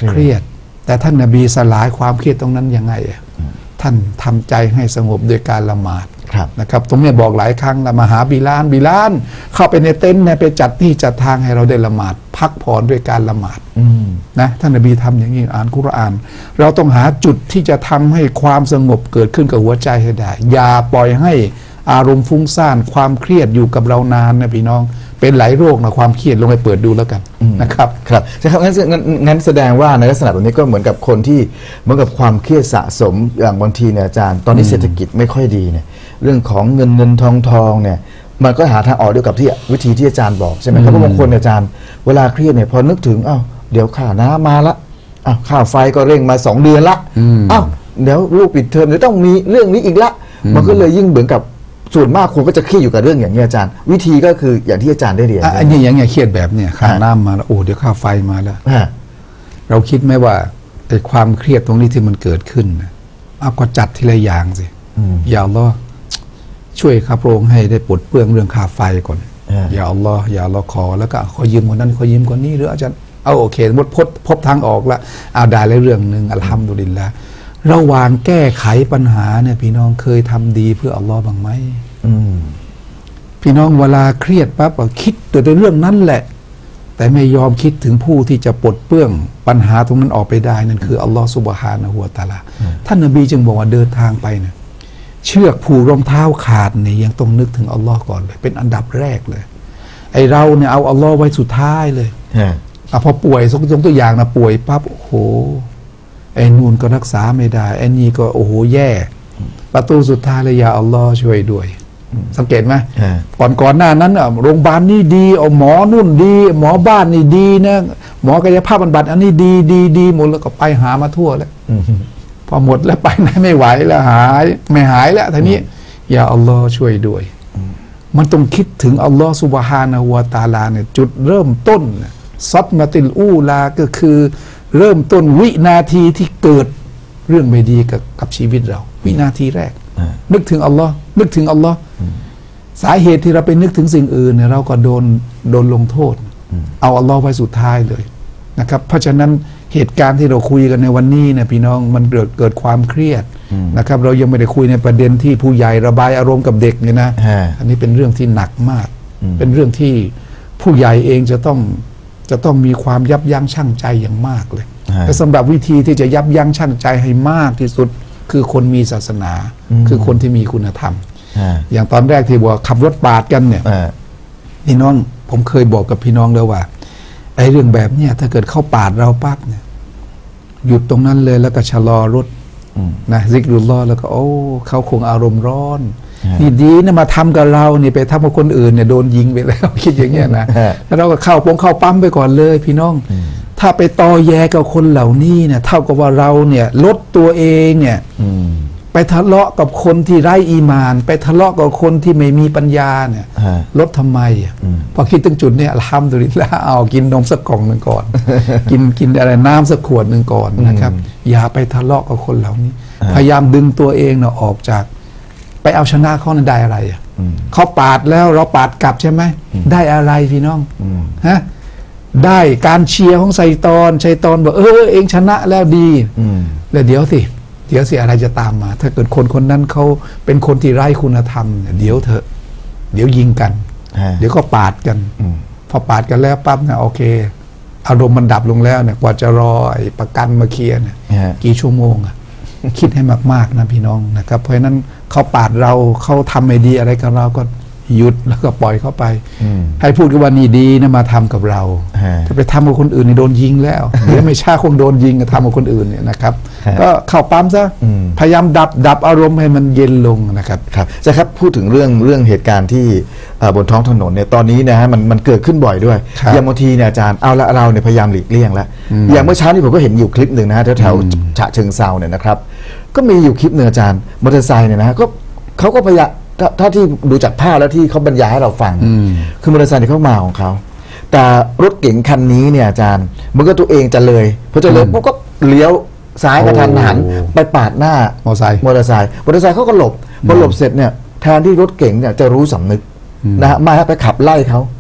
S3: เครียดแต่ท่านนบีสลายความเครียดตรงนั้นยังไงท่านทำใจให้สงบโดยการละหมาดนะครับตรงนี้บอกหลายครั้งละมาหาบิลาลบิลาลเข้าไปในเต็นท์เนี่ยไปจัดที่จัดทางให้เราได้ละหมาดพักผ่อนด้วยการละหมาดนะท่านนบีทำอย่างนี้อ่านกุรอานเราต้องหาจุดที่จะทำให้ความสงบเกิดขึ้นกับหัวใจให้ได้อย่าปล่อยให้อารมณ์ฟุ้งซ่านความเครียดอยู่กับเรานานนะพี่น้องเป็นหลายโรคนะความเครียดลงไปเปิดดูแล้วกันนะครับ
S2: ครับใช่ครับงั้นงั้นแสดงว่าในลักษณะแบบนี้ก็เหมือนกับคนที่เหมือนกับความเครียดสะสมอย่างบางทีเนี่ยอาจารย์ตอนนี้เศรษฐกิจไม่ค่อยดีเนี่ยเรื่องของเงินเงินทองทองเนี่ยมันก็หาทางออกด้วยกับที่วิธีที่อาจารย์บอกใช่ไหมครับเพราะบางคนอาจารย์เวลาเครียดเนี่ยพอนึกถึงอ้าวเดี๋ยวค่าน้ำมาละอ้าวค่าไฟก็เร่งมาสองเดือนละอ้าวเดี๋ยวลูกปิดเทอมเดี๋ยวต้องมีเรื่องนี้อีกละมันก็เลยยิ่งเหมือนกับส่วนมากคนก็จะเครียดอยู่กับเรื่องอย่างนี้อาจารย์วิธีก็คืออย่างที่อาจารย์ได้เรียน
S3: อันนี้อย่างเงี้ยเครียดแบบเนี่ยค่าน้ำมาแล้วโอ้เดี๋ยวค่าไฟมาแล้วเราคิดไหมว่าไอ้ความเครียดตรงนี้ที่มันเกิดขึ้นเอาก็จัดทีละอย่างสิอย่าอัลลอฮ์ช่วยข้าพระองค์ให้ได้ปลดเปลื้องเรื่องค่าไฟก่อนอย่าอัลลอฮ์อย่าอัลลอฮ์ขอแล้วก็ขอยืมคนนั้นขอยืมคนนี้หรืออาจารย์เอาโอเคหมดพบพบทางออกละเอาได้แล้วเรื่องหนึ่งอัลฮัมดุลิลละระหว่างแก้ไขปัญหาเนี่ยพี่น้องเคยทำดีเพื่ออัลลอฮ์บ้างไหมพี่น้องเวลาเครียดปั๊บก็คิดแต่เรื่องนั้นแหละแต่ไม่ยอมคิดถึงผู้ที่จะปลดเปลื้องปัญหาตรงนั้นออกไปได้นั่นคืออัลลอฮ์ซุบฮานะฮูวะตะอาลาท่านนบีจึงบอกว่าเดินทางไปเนี่ยเชือกผูกรองเท้าขาดเนี่ยยังต้องนึกถึงอัลลอฮ์ก่อนเลยเป็นอันดับแรกเลยไอเราเนี่ยเอาอัลลอฮ์ไว้สุดท้ายเลยอ่ะพอป่วยสมตัวอย่างนะป่วยปั๊บโอ้โหไอ้นู่นก็รักษาไม่ได้ไอ้นี่ก็โอ้โหแย่ประตูสุดท้ายเลยยาอัลลอฮ์ช่วยด้วยสังเกตไหมก่อนก่อนหน้านั้นอ่ะโรงพยาบาลนี่ดีเอาหมอนู่นดีหมอบ้านนี่ดีนะหมอกายภาพบำบัดอันนี้ดีดีดีหมดแล้วก็ไปหามาทั่วแล้วพอหมดแล้วไปไหนไม่ไหวแล้วหายไม่หายแล้วทีนี้ยาอัลลอฮ์ช่วยด้วยมันต้องคิดถึงอัลลอฮ์ซุบฮานะฮูวะตะอาลาเนี่ยจุดเริ่มต้นซัดมาติลอูลาก็คือเริ่มต้นวินาทีที่เกิดเรื่องไม่ดีกับกับชีวิตเราวินาทีแรกนึกถึงอัลลอฮ์นึกถึงอัลลอฮ์สาเหตุที่เราไปนึกถึงสิ่งอื่นเนี่ยเราก็โดนโดนลงโทษเอาอัลลอฮ์ไว้สุดท้ายเลยนะครับเพราะฉะนั้นเหตุการณ์ที่เราคุยกันในวันนี้เนี่ยพี่น้องมันเกิดเกิดความเครียดนะครับเรายังไม่ได้คุยในประเด็นที่ผู้ใหญ่ระบายอารมณ์กับเด็กเนี่ยนะอันนี้เป็นเรื่องที่หนักมากเป็นเรื่องที่ผู้ใหญ่เองจะต้องจะต้องมีความยับยั้งชั่งใจอย่างมากเลยแต่สำหรับวิธีที่จะยับยั้งชั่งใจให้มากที่สุดคือคนมีศาสนาคือคนที่มีคุณธรรมอย่างตอนแรกที่บอกขับรถปาดกันเนี่ยพี่น้องผมเคยบอกกับพี่น้องแล้วว่าไอ้เรื่องแบบเนี้ยถ้าเกิดเข้าปาดเราปั๊บเนี่ยหยุดตรงนั้นเลยแล้วก็ชะลอรถนะซิกรุลลอฮ์แล้วก็โอ้เขาคงอารมณ์ร้อนนี่ดีนะมาทำกับเราเนี่ยไปทำกับคนอื่นเนี่ยโดนยิงไปแล้วคิดอย่างเงี้ยนะแล้วเราก็เข้าปงเข้าปั๊มไปก่อนเลยพี่น้องถ้าไปตอแยกับคนเหล่านี้เนี่ยเท่ากับว่าเราเนี่ยลดตัวเองเนี่ยไปทะเลาะกับคนที่ไร้อีมานไปทะเลาะกับคนที่ไม่มีปัญญาเนี่ยลดทำไมพอคิดถึงจุดเนี่ยอัลฮัมดุลิลละเอากินนมสักกล่องหนึ่งก่อน กินกินอะไรน้ำสักขวดหนึ่งก่อนนะครับอย่าไปทะเลาะกับคนเหล่านี้พยายามดึงตัวเองเนาะออกจากไปเอาชนะเขานั้นได้อะไรอ่ะเขาปาดแล้วเราปาดกลับใช่ไหมได้อะไรพี่น้องฮะได้การเชียร์ของไซตอนไซตอนบอกเออเองชนะแล้วดีแล้วเดี๋ยวสิเดี๋ยวสิอะไรจะตามมาถ้าเกิดคนคนนั้นเขาเป็นคนที่ไร้คุณธรรมเดี๋ยวเถอะเดี๋ยวยิงกันเดี๋ยวก็ปาดกันพอปาดกันแล้วปั๊บเนี่ยโอเคอารมณ์มันดับลงแล้วเนี่ยกว่าจะรอไอ้ประกันมาเคลียร์เนี่ยกี่ชั่วโมงอะคิดให้มากๆนะพี่น้องนะครับเพราะฉะนั้นเขาปาดเราเขาทำไม่ดีอะไรกับเราก็หยุดแล้วก็ปล่อยเขาไปให้พูดกันว่านี่ดีนะมาทำกับเราถ้าไปทำกับคนอื่นนี่โดนยิงแล้วเดี๋ยวไม่ช้าคงโดนยิงกับทำกับคนอื่นเนี่ยนะครับก็เข้าปั๊มซะพยายามดับดับอารมณ์ให้มันเย็นลงนะครับ
S2: ครับใช่ครับพูดถึงเรื่องเรื่องเหตุการณ์ที่บนท้องถนนเนี่ยตอนนี้นะฮะมันมันเกิดขึ้นบ่อยด้วยอย่างบางทีเนี่ยอาจารย์เอาละเราเนี่ยพยายามหลีกเลี่ยงแล้วอย่างเมื่อเช้านี้ผมก็เห็นอยู่คลิปหนึ่งนะฮะแถวๆฉะเชิงเซาเนี่ยนะครับก็มีอยู่คลิปหนึ่งอาจารย์มอเตอร์ไซค์เนี่ยนะฮะก็เขาก็พยายามถ้าที่ดูจากภาพแล้วที่เขาบรรยายให้เราฟังคือมอเตอร์ไซค์ที่เขามาของเขาแต่รถเก๋งคันนี้เนี่ยอาจารย์มันก็ตัวเองจะเลยพอจะเลยปุ๊บก็เลี้ยวซ้ายกระทันหันไปปาดหน้ามอเตอร์ไซค์มอเตอร์ไซค์มอเตอร์ไซค์เขาก็หลบพอหลบเสร็จเนี่ยแทนที่รถเก๋งเนี่ยจะรู้สำนึกนะฮะมาไปขับไล่เขา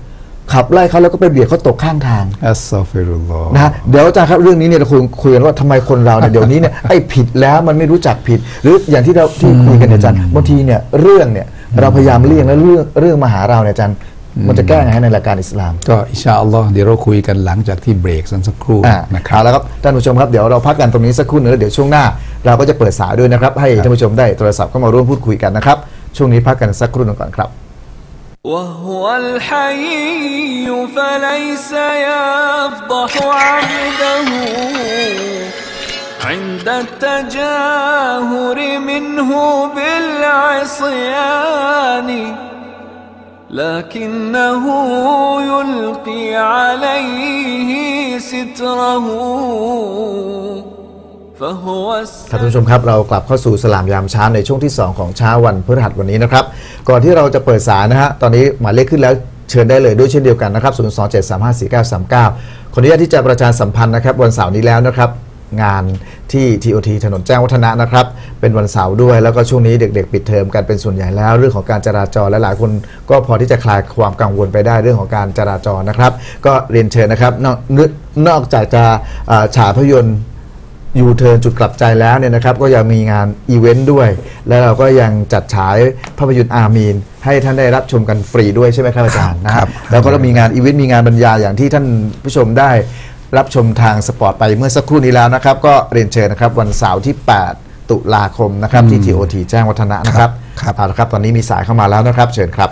S2: ขับไล่เขาแล้วก็ไปเบียดเขาตกข้างทาง
S3: อัสซาฟิรุลลอฮ์
S2: นะฮะเดี๋ยวอาจารย์ครับเรื่องนี้เนี่ยเราคุยคุยกันว่าทำไมคนเราเนี่ยเดี๋ยวนี้เนี่ยไอ้ผิดแล้วมันไม่รู้จักผิด หรืออย่างที่เราที่คุยกันเนี่ยอาจารย์บางทีเนี่ยเรื่องเนี่ยเราพยายามเลี่ยงแล้วเรื่องเรื่องมาหาเราเนี่ยอาจารย์มันจะแก้ไงในหลักการอิสลาม
S3: ก็อินชาอัลลอฮ์เดี๋ยวเราคุยกันหลังจากที่เบรกสักครู่นะครับ
S2: แล้วครับท่านผู้ชมครับเดี๋ยวเราพักกันตรงนี้สักครู่นึงแล้วเดี๋ยวช่วงหน้าเราก็จะเปิดสายด้วยนะครับให้ท่านผู้ชมได้โทรศัพท์เข้ามาร่วมพูดคุยกันนะครับช่วงนี้พักกันสักครู่นึงก่อนครับ
S1: وهو الحي فليس يفضح عبده عند التجاهر منه بالعصيان لكنه يلقي عليه سترهท่านผู้ชมครับเรากลับเข้าสู่สลามยามเช้าในช่วงที่สองของเช้าวันพฤหัสวันนี้นะครับก่อนที่เราจะเปิดสายนะฮะตอนนี้หมายเลขขึ้นแล้วเชิญได้เลยด้วยเช่นเดียวกันนะครับศูนย์ สอง เจ็ด สาม ห้า สี่ เก้า สาม เก้าขออนุญาตที่จะประชาสัมพันธ์นะครับวันเสาร์นี้แล้วนะครับงานที่ ที โอ ที ถนนแจ้งวัฒนะนะครับเป็นวันเสาร์ด้วยแล้วก็ช่วงนี้เด็กๆปิดเทอมกันเป็นส่วนใหญ่แล้วเรื่องของการจราจรและหลายคนก็พอที่จะคลายความกังวลไปได้เรื่องของการจราจรนะครับก็เรียนเชิญนะครับนอกนอกจากจะฉายภาพยนตร์ยูเทิร์นจุดกลับใจแล้วเนี่ยนะครับก็ยังมีงานอีเวนต์ด้วยแล้วเราก็ยังจัดฉายภาพยนตร์อามีนให้ท่านได้รับชมกันฟรีด้วยใช่ไหมครับอาจารย์นะครับแล้วก็มีงานอีเวนต์มีงานบรรยายอย่างที่ท่านผู้ชมได้รับชมทางสปอร์ตไปเมื่อสักครู่นี้แล้วนะครับก็เรียนเชิญนะครับวันเสาร์ที่แปดตุลาคมนะครับที่ ที โอ ที แจ้งวัฒนะนะครับเอาละครับตอนนี้มีสายเข้ามาแล้วนะครับเชิญครับ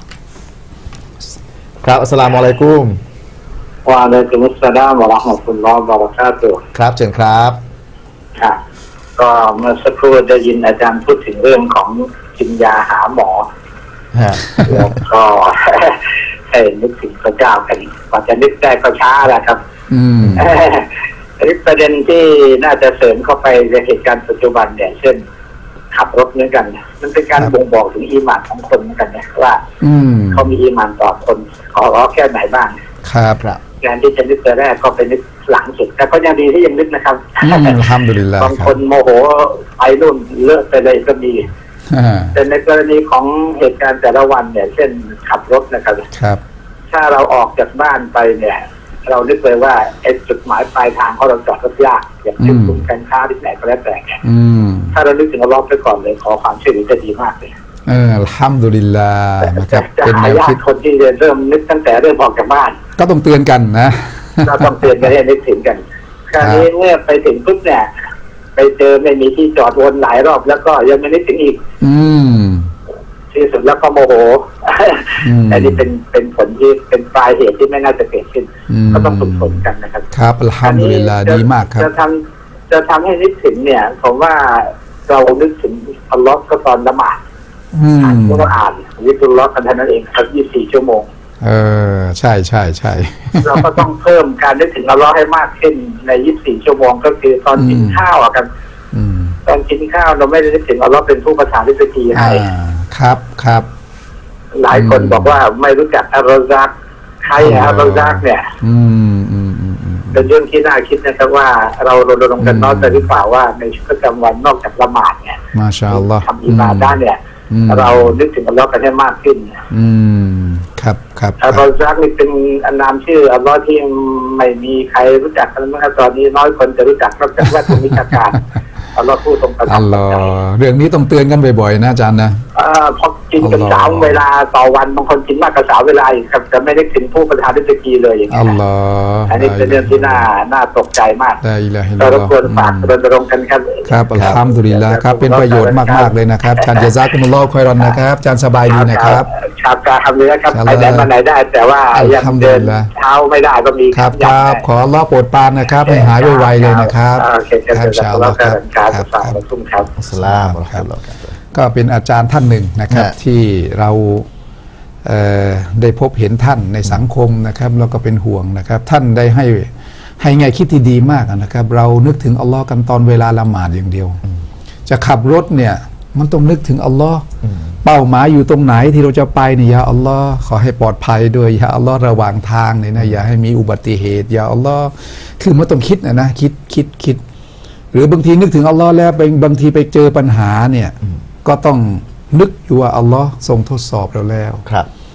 S1: ครับอัสสลามุอะลัยกุม
S4: วะอะลัยกุมุสสลามวะเราะห์มะตุลลอฮ์วะบะเราะกาตุฮ์
S2: ครับเชิญครับ
S4: ค่ะก็เมื่อสักครู่ได้ยินอาจารย์พูดถึงเรื่องของกินยาหาหมอแล้วก็ให้นึกถึงพระเจ้ากันกว่าจะนึกได้ก็ช้าแล้วครับ
S3: อืม
S4: ประเด็นที่น่าจะเสริมเข้าไปในเหตุการณ์ปัจจุบันเนี่ยเช่นขับรถเหมือนกันมันเป็นการบ่งบอกถึงอีหม่านของคนเหมือนกันนะว่าเขามีอีหม่านต่อคนขอร้อแค่ไหนบ้าง
S3: ครับครับ
S4: การที่จะนึกแต่แรกก็เป็นนึกหลังสุดแต่ก็ยังดีที่ยังนึกนะครับ
S3: อัลฮัมดุลิลลาห์
S4: บางคนโมโหไปนู่นเลอะไปเลยก็มีแต่ในกรณีของเหตุการณ์แต่ละวันเนี่ยเช่นขับรถนะครับ
S3: ครับ
S4: ถ้าเราออกจากบ้านไปเนี่ยเรานึกเลยว่าไอ้จุดหมายปลายทางของเราจอดรถยากอย่างเช่นกลุ่มการค้าที่ไหนก็แล้วแต่เนี่ยถ้าเรานึกถึงอัลเลาะห์ไปก่อนเลยขอความช่วยเหลือจะดีมากเลย
S3: เอออัลฮัมดุลิลลาห์
S4: นะครับเป็นแนวคิดคนที่เริ่มนึกตั้งแต่เริ่มออกจากบ้าน
S3: ก็ต้องเตือนกันนะ
S4: เราต้องเตือนกันให้นึกถึงกันคราวนี้เมื่อไปถึงปุ๊บเนี่ยไปเจอไม่มีที่จอดวนหลายรอบแล้วก็ยังไม่นึกถึงอีก
S3: อืม
S4: ที่สุดแล้วก็โมโหอันนี้เป็นเป็นผลที่เป็นปลายเหตุที่ไม่น่าจะเกิดขึ้นก็ต้องฝึกฝนกันนะครับ
S3: ครับอัลฮัมดุลิลลาห์ดีมากครับ
S4: จะทำจะทำให้นึกถึงเนี่ยผมว่าเรานึกถึงอัลลอฮ์ก็ตอนละหมาดอ่านก็อ่านวิตุลลอฮ์กันเท่านั้นเองครับยี่สิบสี่ชั่วโมง
S3: เออใช่ใช่ใช่
S4: เราก็ต้องเพิ่มการนึกถึงอัลลอฮ์ให้มากขึ้นในยี่สิบสี่ชั่วโมงก็คือตอนกินข้าวกันตอนกินข้าวเราไม่ได้นึกถึงอัลลอฮ์เป็นผู้ประทานริสกีให้
S3: ครับครับ
S4: หลายคนบอกว่าไม่รู้จักอัลลอฮ์ใครอัลลอฮ์เนี่ยเป็นเรื่องที่น่าคิดนะครับว่าเรารณรงค์กันน้อยแต่หรือเปล่าว่าในชีวิตประจำวันนอกจากละหมาดเนี่ย
S3: มาชาอัลลอฮ์
S4: ทำอิบาดะห์เนี่ยเรานึกถึงอัลลอฮ์กันให้มากขึ้น
S3: อืมครับครับ
S4: อัลลอฮ์นี่เป็นนามชื่ออัลลอฮ์ที่ไม่มีใครรู้จักกันเมื่อตอนนี้น้อยคนจะรู้จักนอกจากว่าคนวิชาการอัลลอฮ์ผู้ทรงประทาน
S3: อัลลอฮ์เรื่องนี้ต้องเตือนกันบ่อยๆนะอาจารย์นะ
S4: อ่าพอกินกันสามเวลาต่อวันบางคนกินมากกว่าสามเวลาอีกครับจะไม่ได้ถึงผู้ประทานริสกีเลยอย่างนี้
S3: อัลลอฮ์
S4: อันนี้เป็นเรื่องที่น่าน่าตกใจมากเราควรฝากรณรงค์กันครับ
S3: ครับอัลฮัมดุลิลลาห์ครับเป็นประโยชน์มากๆเลยนะครับอาจารย์ญะซากุมุลลอฮ์คอยรอนนะครับอาจารย์สบายดีนะครับ
S4: ครับการทำเลยครับไปไหนมาไหนได้แต่ว่ายังเดินเท้าไม่ได้ก็มี
S3: ครับครับขออัลเลาะห์โปรดปรานนะครับให้หายไวๆเลยนะครับ
S4: ครับอินชาอัลลอฮ์ครับครับครับ
S2: อัสสลามุอะลัยกุม
S3: ก็เป็นอาจารย์ท่านหนึ่งนะครับที่เราได้พบเห็นท่านในสังคมนะครับแล้วก็เป็นห่วงนะครับท่านได้ให้ให้ไงคิดที่ดีมากนะครับเรานึกถึงอัลลอฮ์กันตอนเวลาละหมาดอย่างเดียวจะขับรถเนี่ยมันต้องนึกถึงอัลลอฮ์เป้าหมายอยู่ตรงไหนที่เราจะไปเนี่ยยาอัลลอฮ์ขอให้ปลอดภัยด้วยยาอัลลอฮ์ระหว่างทางเนี่ยนะอย่าให้มีอุบัติเหตุยาอัลลอฮ์คือมันต้องคิดนะนะคิดคิดคิดหรือบางทีนึกถึงอัลลอฮ์แล้วไปบางทีไปเจอปัญหาเนี่ยก็ต้องนึกอยู่ว่าอัลลอฮ์ทรงทดสอบเราแล้ว
S2: ครับ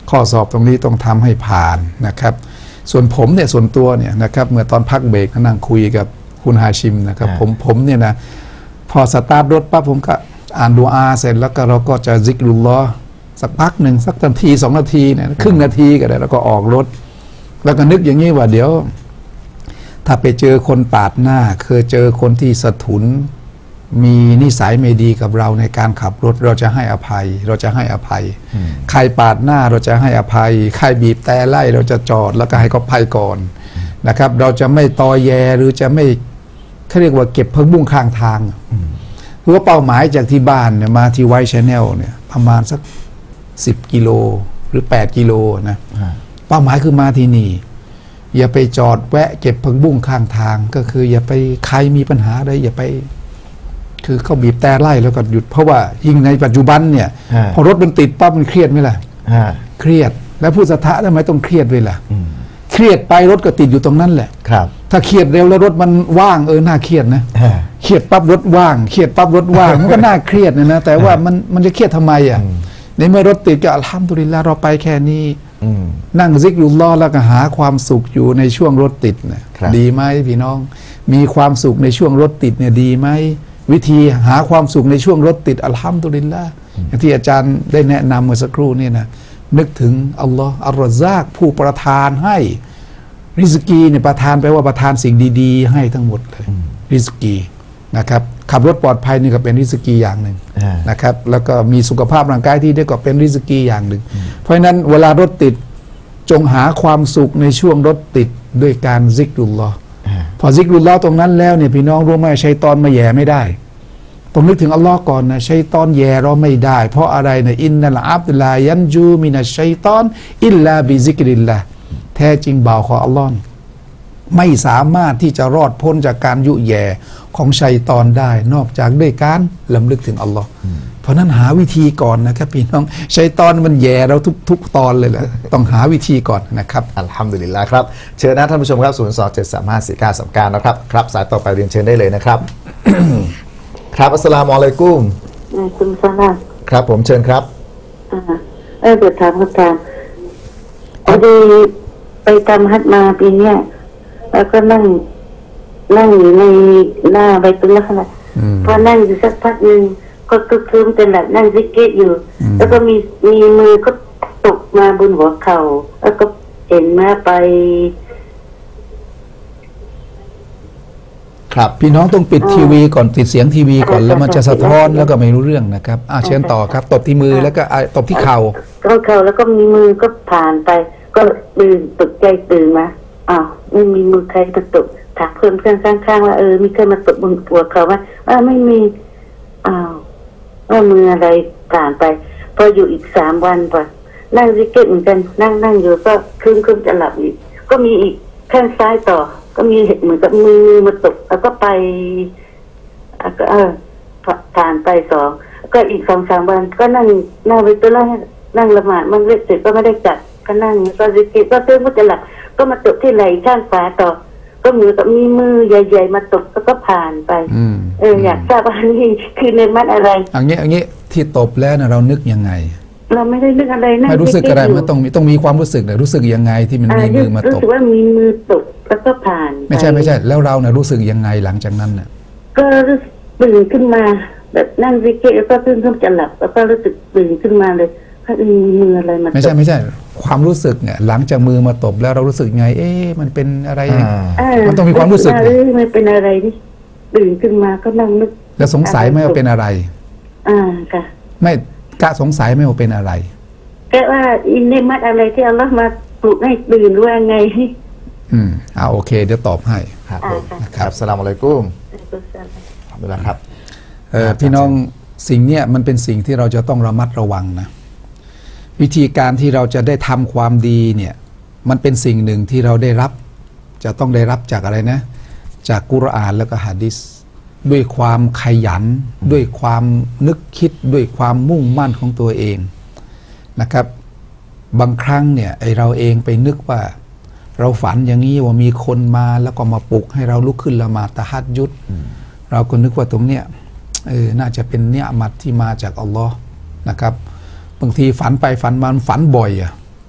S3: ข้อสอบตรงนี้ต้องทำให้ผ่านนะครับส่วนผมเนี่ยส่วนตัวเนี่ยนะครับเมื่อตอนพักเบรกนั่งคุยกับคุณฮาชิมนะครับผมผมเนี่ยนะพอสตาร์ทรถปั๊บผมก็อ่านดูอาเสร็จแล้วก็เราก็จะซิกรุลลอฮ์สักพักหนึ่งสักนาทีสองนาทีเนี่ยครึ่งนาทีก็ได้แล้วก็ออกรถแล้วก็นึกอย่างนี้ว่าเดี๋ยวถ้าไปเจอคนปาดหน้าเคยเจอคนที่สะทุนมีนิสัยไม่ดีกับเราในการขับรถเราจะให้อภัยเราจะให้อภัยใครปาดหน้าเราจะให้อภัยใครบีบแต่ไล่เราจะจอดแล้วก็ให้เขาไปก่อนนะครับเราจะไม่ตอแยหรือจะไม่เขาเรียกว่าเก็บเพิ่งบุ้งข้างทางเพราะว่าเป้าหมายจากที่บ้านเนี่ยมาที่ไวท์ชาแนลเนี่ยประมาณสักสิบกิโลหรือแปดกิโลนะเป้าหมายคือมาที่นี่อย่าไปจอดแวะเก็บผักบุ้งข้างทางก็คืออย่าไปใครมีปัญหาอะไรอย่าไปคือเขาบีบแต่ไล่แล้วก็หยุดเพราะว่ายิ่งในปัจจุบันเนี่ยพอรถมันติดปั๊บมันเครียดไหมล่ะเครียดแล้วผู้ศรัทธาทำไมต้องเครียดด้วยล่ะเครียดไปรถก็ติดอยู่ตรงนั้นแหละถ้าเครียดเร็วแล้วรถมันว่างเออน่าเครียดนะเครียดปั๊บรถว่างเครียดปั๊บรถว่างมันก็น่าเครียดนะนะแต่ว่ามันมันจะเครียดทำไมอ่ะในเมื่อรถติดก็อัลฮัมดุลิลลาห์เราไปแค่นี้นั่งซิกรุลลอฮ์แล้วก็หาความสุขอยู่ในช่วงรถติดเนี่ยดีไหมพี่น้องมีความสุขในช่วงรถติดเนี่ยดีไหมวิธีหาความสุขในช่วงรถติดอัลฮัมดุลิลลาห์อย่างที่อาจารย์ได้แนะนำเมื่อสักครู่นี่นะนึกถึงอัลลอฮ์อัลรอซากผู้ประทานให้ริสกีเนี่ยประทานแปลว่าประทานสิ่งดีๆให้ทั้งหมดเลยริสกีนะครับขับรถปลอดภัยนี่ก็เป็นริสกีอย่างหนึ่งนะครับแล้วก็มีสุขภาพร่างกายที่ได้ก็เป็นริสกีอย่างหนึ่งเพราะฉะนั้นเวลารถติดจงหาความสุขในช่วงรถติดด้วยการซิกรุลลอฮ์พอซิกรุลลอฮ์ตรงนั้นแล้วเนี่ยพี่น้องรู้ไหมชัยฏอนมาแย่ไม่ได้ต้องนึกถึงอัลลอฮ์ก่อนนะชัยฏอนแย่เราไม่ได้เพราะอะไรนะอินนัลอับดลายันจูมินัชชัยฏอนอิลลาบิซิกริลลาห์แท้จริงบ่าวของอัลลอฮ์ไม่สามารถที่จะรอดพ้นจากการยุแย่ของชัยฏอนได้นอกจากด้วยการลำลึกถึงอัลลอฮ์เพราะนั้นหาวิธีก่อนนะครับพี่น้องชัยฏอนมันแย่เราทุกทุกตอนเลยแหละต้องหาวิธีก่อนนะครับ
S1: อัลฮัมดุลิลลาห์ครับเชิญนะท่านผู้ชมครับศูนย์ สอง เจ็ด สาม ห้า สี่ เก้า สาม เก้านะครับครับสายต่อไปเรียนเชิญได้เลยนะครับ ครับอัสสลามุอะลัยกุม
S5: คุณสลาม
S1: ครับผมเชิญครับ
S5: อ่าเออเดี๋ยวถามอาจารย์พอดีไปทำฮัจญ์มาปีเนี้ยแล้วก็นั่งนั่งอยู่ในหน้าใบตุลละขณะพอนั่งอยู่สักพักหนึ่งก็คือคืมเป็นแบบนั่งซิกเก็ตอยู่แล้วก็มีมีมือก็ตกมาบนหัวเข่าแล้วก็เห็นมาไป
S3: ครับพี่น้องต้องปิดทีวีก่อนติดเสียงทีวีก่อนแล้วมันจะสะท้อนแล้วก็ไม่รู้เรื่องนะครับอ่าเชิญต่อครับตบที่มือแล้วก็ตบที่เข่า
S5: ก็เข่าแล้วก็มีมือก็ผ่านไปก็ตื่นตกใจตื่นมาอ้าวไม่มีมือใครมาตกถามเพื่อนเพื่อนข้างๆว่าเออมีใครมาตกบนหัวเขาไหมอ้าวไม่มีอ้าวว่ามืออะไรผ่านไปพออยู่อีกสามวันป่ะนั่งซิกเก็ตเหมือนกันนั่งนั่งอยู่ก็คลึ้มคลึ้มจะหลับอีกก็มีอีกข้างซ้ายต่อก็มีเหมือนกับมือมาตกแล้วก็ไปก็เออผ่านไปสองก็อีกสองสามวันก็นั่งนั่งไปตัวแรกนั่งละหมาดมันเล็กเสร็จก็ไม่ได้จัดก็นั่งก็ซิกเก็ตก็เพิ่มก็จะหลับก็มาตกที่ไหล่ข้างขวาต่อก็เหมือนกับมีมือใหญ่ๆมาตกแล้วก็ผ่านไปเอออยากทราบว่านี่คือในมัดอะไร
S3: อันนี้อันนี้ที่ตบแล้วนะเรานึกยังไง
S5: เราไม่ได้นึกอะไรนะ
S3: ไม่รู้สึกอะไรมันต้องมีต้องมีความรู้สึกเลยรู้สึกยังไงที่มันมีมือมาตก
S5: รู้สึกว่ามีมือตกแล้วก็ผ่าน
S3: ไม่ใช่ไม่ใช่แล้วเราเนี่ยรู้สึกยังไงหลังจากนั้นเนี่ย
S5: ก็ตื่นขึ้นมาแบบนั่งวิเกตแล้วก็ตื่นขึ้นจะหลับแล้วก็รู้สึกตื่นขึ้นมาเลยถ้ามีมืออะไรมา
S3: ไม่ใช่ไม่ใช่ความรู้สึกเนี่ยหลังจากมือมาตบแล้วเรารู้สึกไงเอ๊ะมันเป็นอะไรมันต้องมีความรู้สึก
S5: มันเป็นอะไรนี่ตื่นขึ้นมาก็นั่งนึก
S3: แล้วสงสัยไหมว่าเป็นอะไร
S5: อ่าค่ะ
S3: ไม่กะสงสัยไหมว่าเป็นอะไร
S5: แกว่าอินเนมัดอะไรที่อัลลอฮ์มาปลุกให้ตื่นว่าไง
S3: อืมอ่าโอเคเดี๋ยวตอบให้
S1: ครับครับอัสสลามุอะลัยกุมเวลาครับ
S3: เออพี่น้องสิ่งเนี้ยมันเป็นสิ่งที่เราจะต้องระมัดระวังนะวิธีการที่เราจะได้ทำความดีเนี่ยมันเป็นสิ่งหนึ่งที่เราได้รับจะต้องได้รับจากอะไรนะจากกุรอานแล้วก็หะดีษด้วยความขยันด้วยความนึกคิดด้วยความมุ่งมั่นของตัวเองนะครับบางครั้งเนี่ยไอเราเองไปนึกว่าเราฝันอย่างนี้ว่ามีคนมาแล้วก็มาปลุกให้เราลุกขึ้นละหมาดตะฮัจญุดเราก็นึกว่าตรงเนี้ยเออน่าจะเป็นเนียมัตที่มาจากอัลลอฮ์นะครับบางทีฝันไปฝันมาฝันบ่อยอ่ะ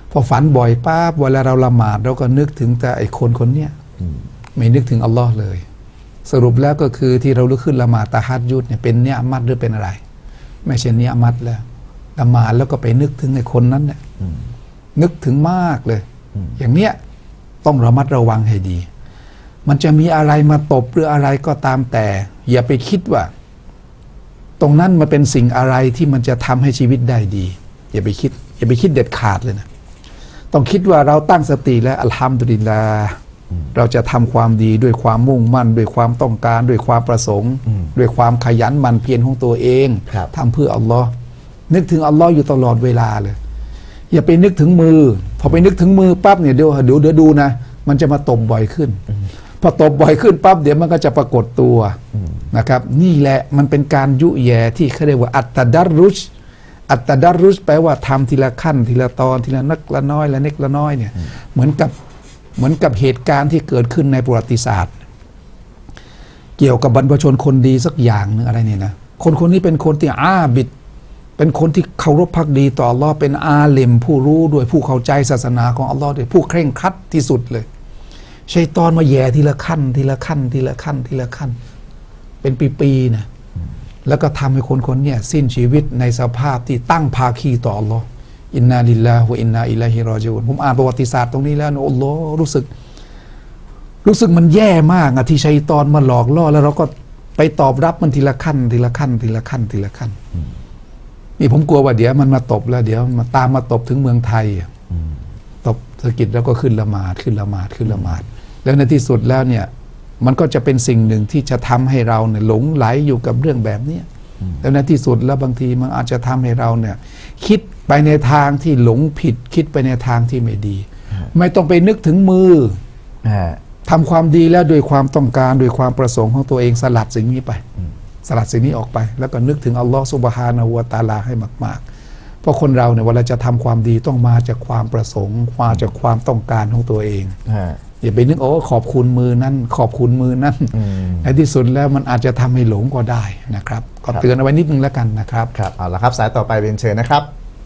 S3: พอฝันบ่อยป้าเวลาเราละหมาดเราก็นึกถึงแต่ไอ้คนคนเนี้ยไม่นึกถึงอัลลอฮ์เลยสรุปแล้วก็คือที่เราลุกขึ้นละหมาดตะฮัดยุดเนี่ยเป็นเนียมัตหรือเป็นอะไร ไม่ใช่เนียมัตแล้วละหมาดแล้วก็ไปนึกถึงไอ้คนนั้นเนี่ยนึกถึงมากเลยอย่างเนี้ยต้องระมัดระวังให้ดี มันจะมีอะไรมาตบหรืออะไรก็ตามแต่อย่าไปคิดว่าตรงนั้นมันเป็นสิ่งอะไรที่มันจะทำให้ชีวิตได้ดีอย่าไปคิดอย่าไปคิดเด็ดขาดเลยนะต้องคิดว่าเราตั้งสติแล้วอัลฮัมดุลิลลาห์เราจะทำความดีด้วยความมุ่งมั่นด้วยความต้องการด้วยความประสงค์ด้วยความขยันหมั่นเพียรของตัวเองทำเพื่ออัลลอฮ์นึกถึงอัลลอฮ์อยู่ตลอดเวลาเลยอย่าไปนึกถึงมือพอไปนึกถึงมือปั๊บเนี่ยเดี๋ยวเดี๋ยวเดี๋ยวดูนะมันจะมาตบบ่อยขึ้นพอตบบ่อยขึ้นปั๊บเดี๋ยวมันก็จะปรากฏตัวนะครับนี่แหละมันเป็นการยุแย่ที่เขาเรียกว่าอัตตดัรรุชอัตตดัรรุชแปลว่าทำทีละขั้นทีละตอนทีละนักละน้อยละเล็กละน้อยเนี่ยเหมือนกับเหมือนกับเหตุการณ์ที่เกิดขึ้นในประวัติศาสตร์เกี่ยวกับบรรพชนคนดีสักอย่างนึงอะไรเนี่ยนะคนคนนี้เป็นคนที่อาบิดเป็นคนที่เคารพภักดีต่ออัลลอฮ์เป็นอาเลมผู้รู้ด้วยผู้เข้าใจศาสนาของอัลลอฮ์ด้วยผู้เคร่งครัดที่สุดเลยชัยฏอนมาแย่ทีละขั้นทีละขั้นทีละขั้นทีละขั้นเป็นปีๆนะแล้วก็ทำให้คนคนนี้สิ้นชีวิตในสภาพที่ตั้งภาคีต่ออัลลอฮ์อินนาลิลลาฮิวะอินนาอิลัยฮิรอญิอูนผมอ่านประวัติศาสตร์ตรงนี้แล้วนะอัลลอฮ์รู้สึกรู้สึกมันแย่มากอะที่ชัยฏอนมาหลอกล่อแล้วเราก็ไปตอบรับมันทีละขั้นทีละขั้นทีละขั้นทีละขั้นนี่ผมกลัวว่าเดี๋ยวมันมาตบแล้วเดี๋ยวมาตามมาตบถึงเมืองไทยตบเศรษฐกิจแล้วก็ขึ้นละหมาดขึ้นละหมาดขึ้นละหมาดแล้วในที่สุดแล้วเนี่ยมันก็จะเป็นสิ่งหนึ่งที่จะทำให้เราเนี่ยหลงไหลอยู่กับเรื่องแบบนี้แล้วในที่สุดแล้วบางทีมันอาจจะทำให้เราเนี่ยคิดไปในทางที่หลงผิดคิดไปในทางที่ไม่ดีไม่ต้องไปนึกถึงมือทำความดีแล้วด้วยความต้องการด้วยความประสงค์ของตัวเองสลัดสิ่งนี้ไปสลัดสิ่งนี้ออกไปแล้วก็นึกถึงอัลลอฮฺซุบฮานะฮูวะตะอาลาให้มากๆเพราะคนเราเนี่ยเวลาจะทำความดีต้องมาจากความประสงค์มาจากความต้องการของตัวเองอย่าไปนึกโอ้ขอบคุณมือนั้นขอบคุณมือนั้นในที่สุดแล้วมันอาจจะทำให้หลงก็ได้นะครับก็เตือนเอาไว้นิดนึงแล้วกันนะครับ
S1: ครับเอาละครับสายต่อไปเรียนเชิญนะครับ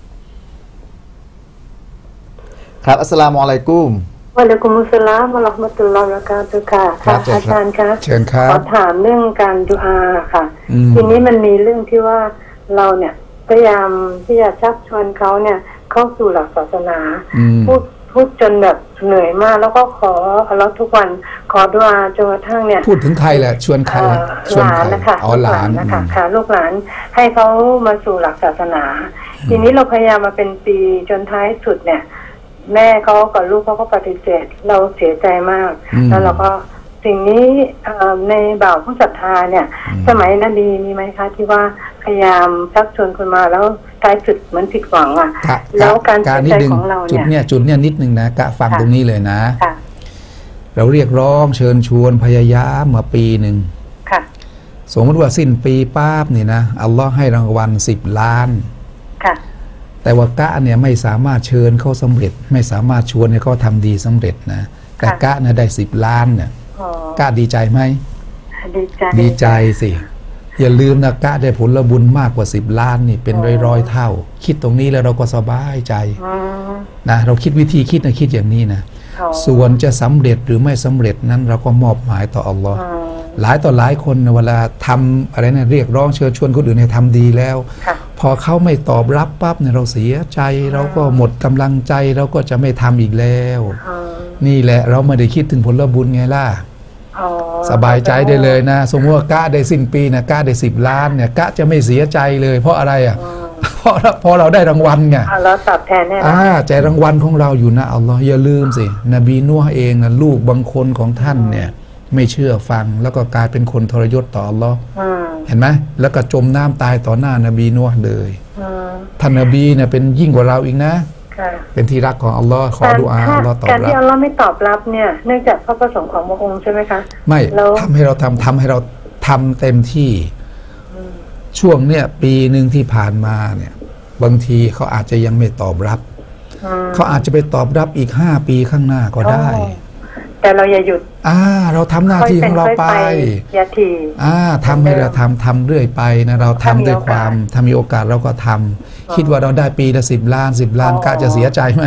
S1: ครับอัสสลามุอะลัยกุม
S5: วะอะลัยกุมุสสลามวะเราะห์มะตุลลอฮ์วะบะเราะกาตุฮ์ค่ะอาจารย์คะ
S3: เชิญครับ
S5: ขอถามเรื่องการดุอาค่ะทีนี้มันมีเรื่องที่ว่าเราเนี่ยพยายามที่จะชักชวนเขาเนี่ยเข้าสู่หลักศาสนาพูดพูดจนแบบเหนื่อยมากแล้วก็ขอเราทุกวันขอดุอาจนกระทั่งเนี่ย
S3: พูดถึงใครแหละชวนใคร
S5: ชวนใครนะคะอ๋อหลานนะคะค่ะลูกหลานให้เขามาสู่หลักศาสนาทีนี้เราพยายามมาเป็นปีจนท้ายสุดเนี่ยแม่เขากับลูกเขาก็ปฏิเสธเราเสียใจมากแล้วเราก็สิ่งนี้ในบ่าวผู้ศรัทธาเนี่ยสมัยนบีมีไหมคะที่ว่าพยายามชักชวนคนมาแล้วท้ายสุดเหมือนผิดหวังอ่ะแล้วการเสียใจของเราเนี่ย
S3: จุดเนี้ยจุดเนี้ยนิดนึงนะกะฟังตรงนี้เลยนะเราเรียกร้องเชิญชวนพยายามมาปีหนึ่งสมมติว่าสิ้นปีป้าบนี่นะอัลลอฮ์ให้รางวัลสิบล้านแต่ว่ากะเนี่ยไม่สามารถเชิญเขาสำเร็จไม่สามารถชวนให้เขาทำดีสำเร็จนะแต่กะเนี่ยได้สิบล้านเนี่ยกะดีใจไหม
S5: ดีใจ
S3: ดีใจสิอย่าลืมนะกะได้ผลบุญมากกว่าสิบล้านนี่เป็นร้อยๆเท่าคิดตรงนี้แล้วเราก็สบายใจนะเราคิดวิธีคิดนะคิดอย่างนี้นะส่วนจะสำเร็จหรือไม่สำเร็จนั้นเราก็มอบหมายต่ออัลลอฮ์หลายต่อหลายคนเวลาทำอะไรนะเรียกร้องเชิญชวนคนอื่นให้ทำดีแล้วพอเขาไม่ตอบรับปั๊บเนี่ยเราเสียใจเราก็หมดกำลังใจเราก็จะไม่ทำอีกแล้วนี่แหละเราไม่ได้คิดถึงผลบุญไงล่ะสบายใจได้เลยนะสมมติว่ากะได้สิ้นปีนะกะได้สิบล้านเนี่ยกะจะไม่เสียใจเลยเพราะอะไรอ่ะเพราะพอเราได้รางวัลไง
S5: เราตอบแทนแน่
S3: อ่าใจรางวัลของเราอยู่นะอัลลอฮ์อย่าลืมสินบีนูฮ์เองนะลูกบางคนของท่านเนี่ยไม่เชื่อฟังแล้วก็กลายเป็นคนทรยศต่ออัลลอฮ์เห็นไหมแล้วก็จมน้ำตายต่อหน้านบีนูฮ์เลยท่านนบีเนี่ยเป็นยิ่งกว่าเราอีกนะเป็นที่รักของอัลลอฮ์ขอดุอาอัลลอฮ์ตอบรับ
S5: การที่อัลลอฮ์ไม่ตอบรับเนี่ยเนื่องจากพระประสงค์ของพระองค์ใช่ไหมคะ
S3: ไม่ทำให้เราทำทำให้เราทำเต็มที่ช่วงเนี่ยปีหนึ่งที่ผ่านมาเนี่ยบางทีเขาอาจจะยังไม่ตอบรับเขาอาจจะไปตอบรับอีกห้าปีข้างหน้าก็ได้
S5: แต่เราอย่าหยุด
S3: อ่าเราทำหน้าที่ของเราไป
S5: อย่าที
S3: อ่าทำให้เราทำทำเรื่อยไปนะเราทำด้วยความถ้ามีโอกาสเราก็ทำคิดว่าเราได้ปีละสิบล้านสิบล้านกะจะเสียใจไหม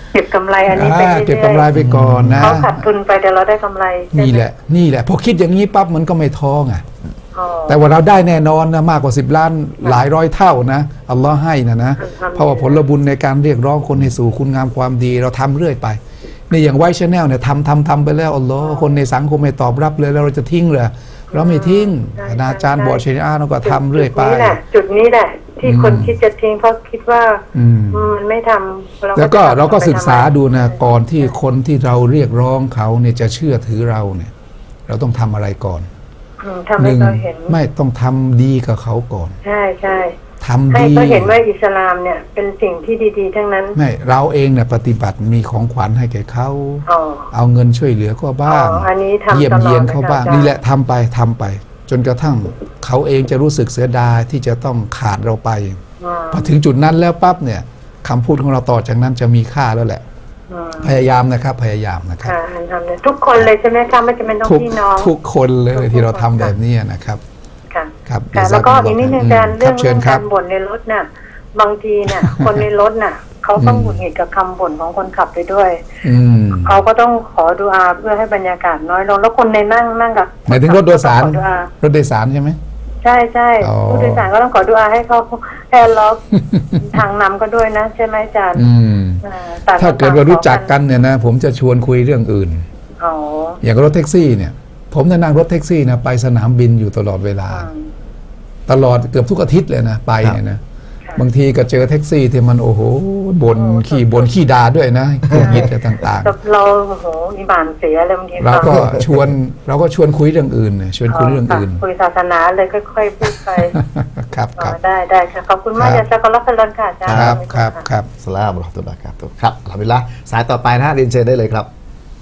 S5: เก็บกำไรอันนี้ไป
S3: อ่า
S5: เรื่อยๆ
S3: เก็บกำไรไปก่อนนะ
S5: เขาขาดทุนไปแต่เราได้กำไรใช่ไหม
S3: นี่แหละนี่แหละพอคิดอย่างนี้ปั๊บมันก็ไม่ท้องอ่ะ
S5: อ๋อ
S3: แต่ว่าเราได้แน่นอนนะมากกว่าสิบล้านหลายร้อยเท่านะอัลลอฮ์ให้นะนะ
S5: ครับ
S3: เพราะว่าผลบุญในการเรียกร้องคนให้สู่คุณงามความดีเราทำเรื่อยไปนี่อย่างไวชแนลเนี่ยทำทำทำไปแล้วอัลลอฮ์คนในสังคมไม่ตอบรับเลยแล้วเราจะทิ้งเหรอเราไม่ทิ้งอาจารย์บอชรีอาเราก็ทำเรื่อยไป
S5: จุดนี้แหละจุดนี้แหละที่คนคิดจะทิ้งเพราะคิดว่า
S3: อืม
S5: มันไม่ทำ
S3: แล้วก็
S5: จะ
S3: เราก็
S5: ไป
S3: ศึกษา
S5: ทำไม
S3: ดูนะก่อนที่คนที่เราเรียกร้องเขาเนี่ยจะเชื่อถือเราเนี่ย เราต้องทำอะไรก่อน
S5: อืมทำ
S3: ห
S5: ให้
S3: นึ่ง
S5: เขาเห็น
S3: ไม่ต้องทำดีกับเขาก่อน
S5: ใช่ใช่
S3: ทำ
S5: ให้
S3: ดี
S5: เขาเห็นว่าอิสลามเนี่ยเป็นสิ่งที่ดีๆทั้งนั้น
S3: ไม่เราเองเนี่ยปฏิบัติมีของขวัญให้แก่เขา
S5: อ๋อ
S3: เอาเงินช่วยเหลือก็บ้าง
S5: อ๋ออันนี้ทำ
S3: เยี่ยม
S5: ตลอด
S3: เยียนเขาบ้าง
S5: นะคะ
S3: นี่แหละทำไปทำไป จนกระทั่งเขาเองจะรู้สึกเสียดายที่จะต้องขาดเราไป
S5: อืม
S3: พอถึงจุดนั้นแล้วปั๊บเนี่ยคำพูดของเราต่อจากนั้นจะมีค่าแล้วแหละ
S5: อืม
S3: พยายามนะครับพยายามนะครับ
S5: ค่ะทำเนี่ยทุกคนเลยใช่ไหมคะไม่จำเป็นต้อง
S3: ทุก
S5: พี่น้อง
S3: ทุกคนเลย
S5: ทุก
S3: ที่เราทำ
S5: คน
S3: แบบนี้นะครับ
S5: ค่ะ
S3: ครับ
S5: ค่ะแล้วก็อีกนิดนึงการ
S3: ค
S5: เรื่
S3: รั
S5: อบ ง
S3: เชิญค
S5: กา
S3: รับ
S5: รบ่นในรถน่ะบางทีเนี่ย คนในรถน่ะเขาต้องหงุดหงิดกับคำบ่นของคนขับไปด้วย
S3: อืม
S5: เขาก็ต้องขอดุอาเพื่อให้บรรยากาศน้อยลงแล้วคนในนั่งนั่งกับ
S3: หมายถึงรถโดยสาร
S5: ก็ต้องขอดุอาร
S3: ถโดยสารใช่ไหม
S5: ใช่ใช่
S3: อ๋อ
S5: ผู้โดยสารก็ต้องขอดุอาให้เขาให้ล็อกทางนำก็ด้วยนะใช่ไหมอาจารย์
S3: อืม
S5: อ่าต่ง
S3: ถ้าเกิดว่ารู้จัก
S5: ต่ง
S3: กันเนี่ยนะผมจะชวนคุยเรื่องอื่น
S5: อ๋อ
S3: อย่างรถแท็กซี่เนี่ย ผมจะนั่งรถแท็กซี่นะไปสนามบินอยู่ตลอดเวลา
S5: อืม
S3: ตลอดเกือบทุกอาทิตย์เลยนะไปเนี่ยนะ
S5: ค่ะ
S3: บางทีก็เจอแท็กซี่ที่มันโอ้โหบนขี้บนขี้ดาด้วยนะหงุดหงิดอะไรต่าง
S5: แต่เราโอ้โหอิบานเสียเลยบางที
S3: ๆ เราก็
S5: ฟัง
S3: ชวนเราก็ชวนคุยเรื่องอื่นนะชวนคุยเรื่องอื่น
S5: คุยศาสนาเลยค่อยๆพูดไป
S3: ครับ
S5: อ๋
S3: ค
S5: อ
S3: รับ
S5: ได้ได้ค่ะขอบคุณมาก
S3: ครับ
S5: ยาซากัลลอฮ์คัลลอนค่ะอาจารย์
S3: ครับครับครับ
S1: สลามอัลลอฮฺตุลลาครับครับอัลฮัมดุลิลละห์สายต่อไปนะฮะเรียนเชิญได้เลยครับ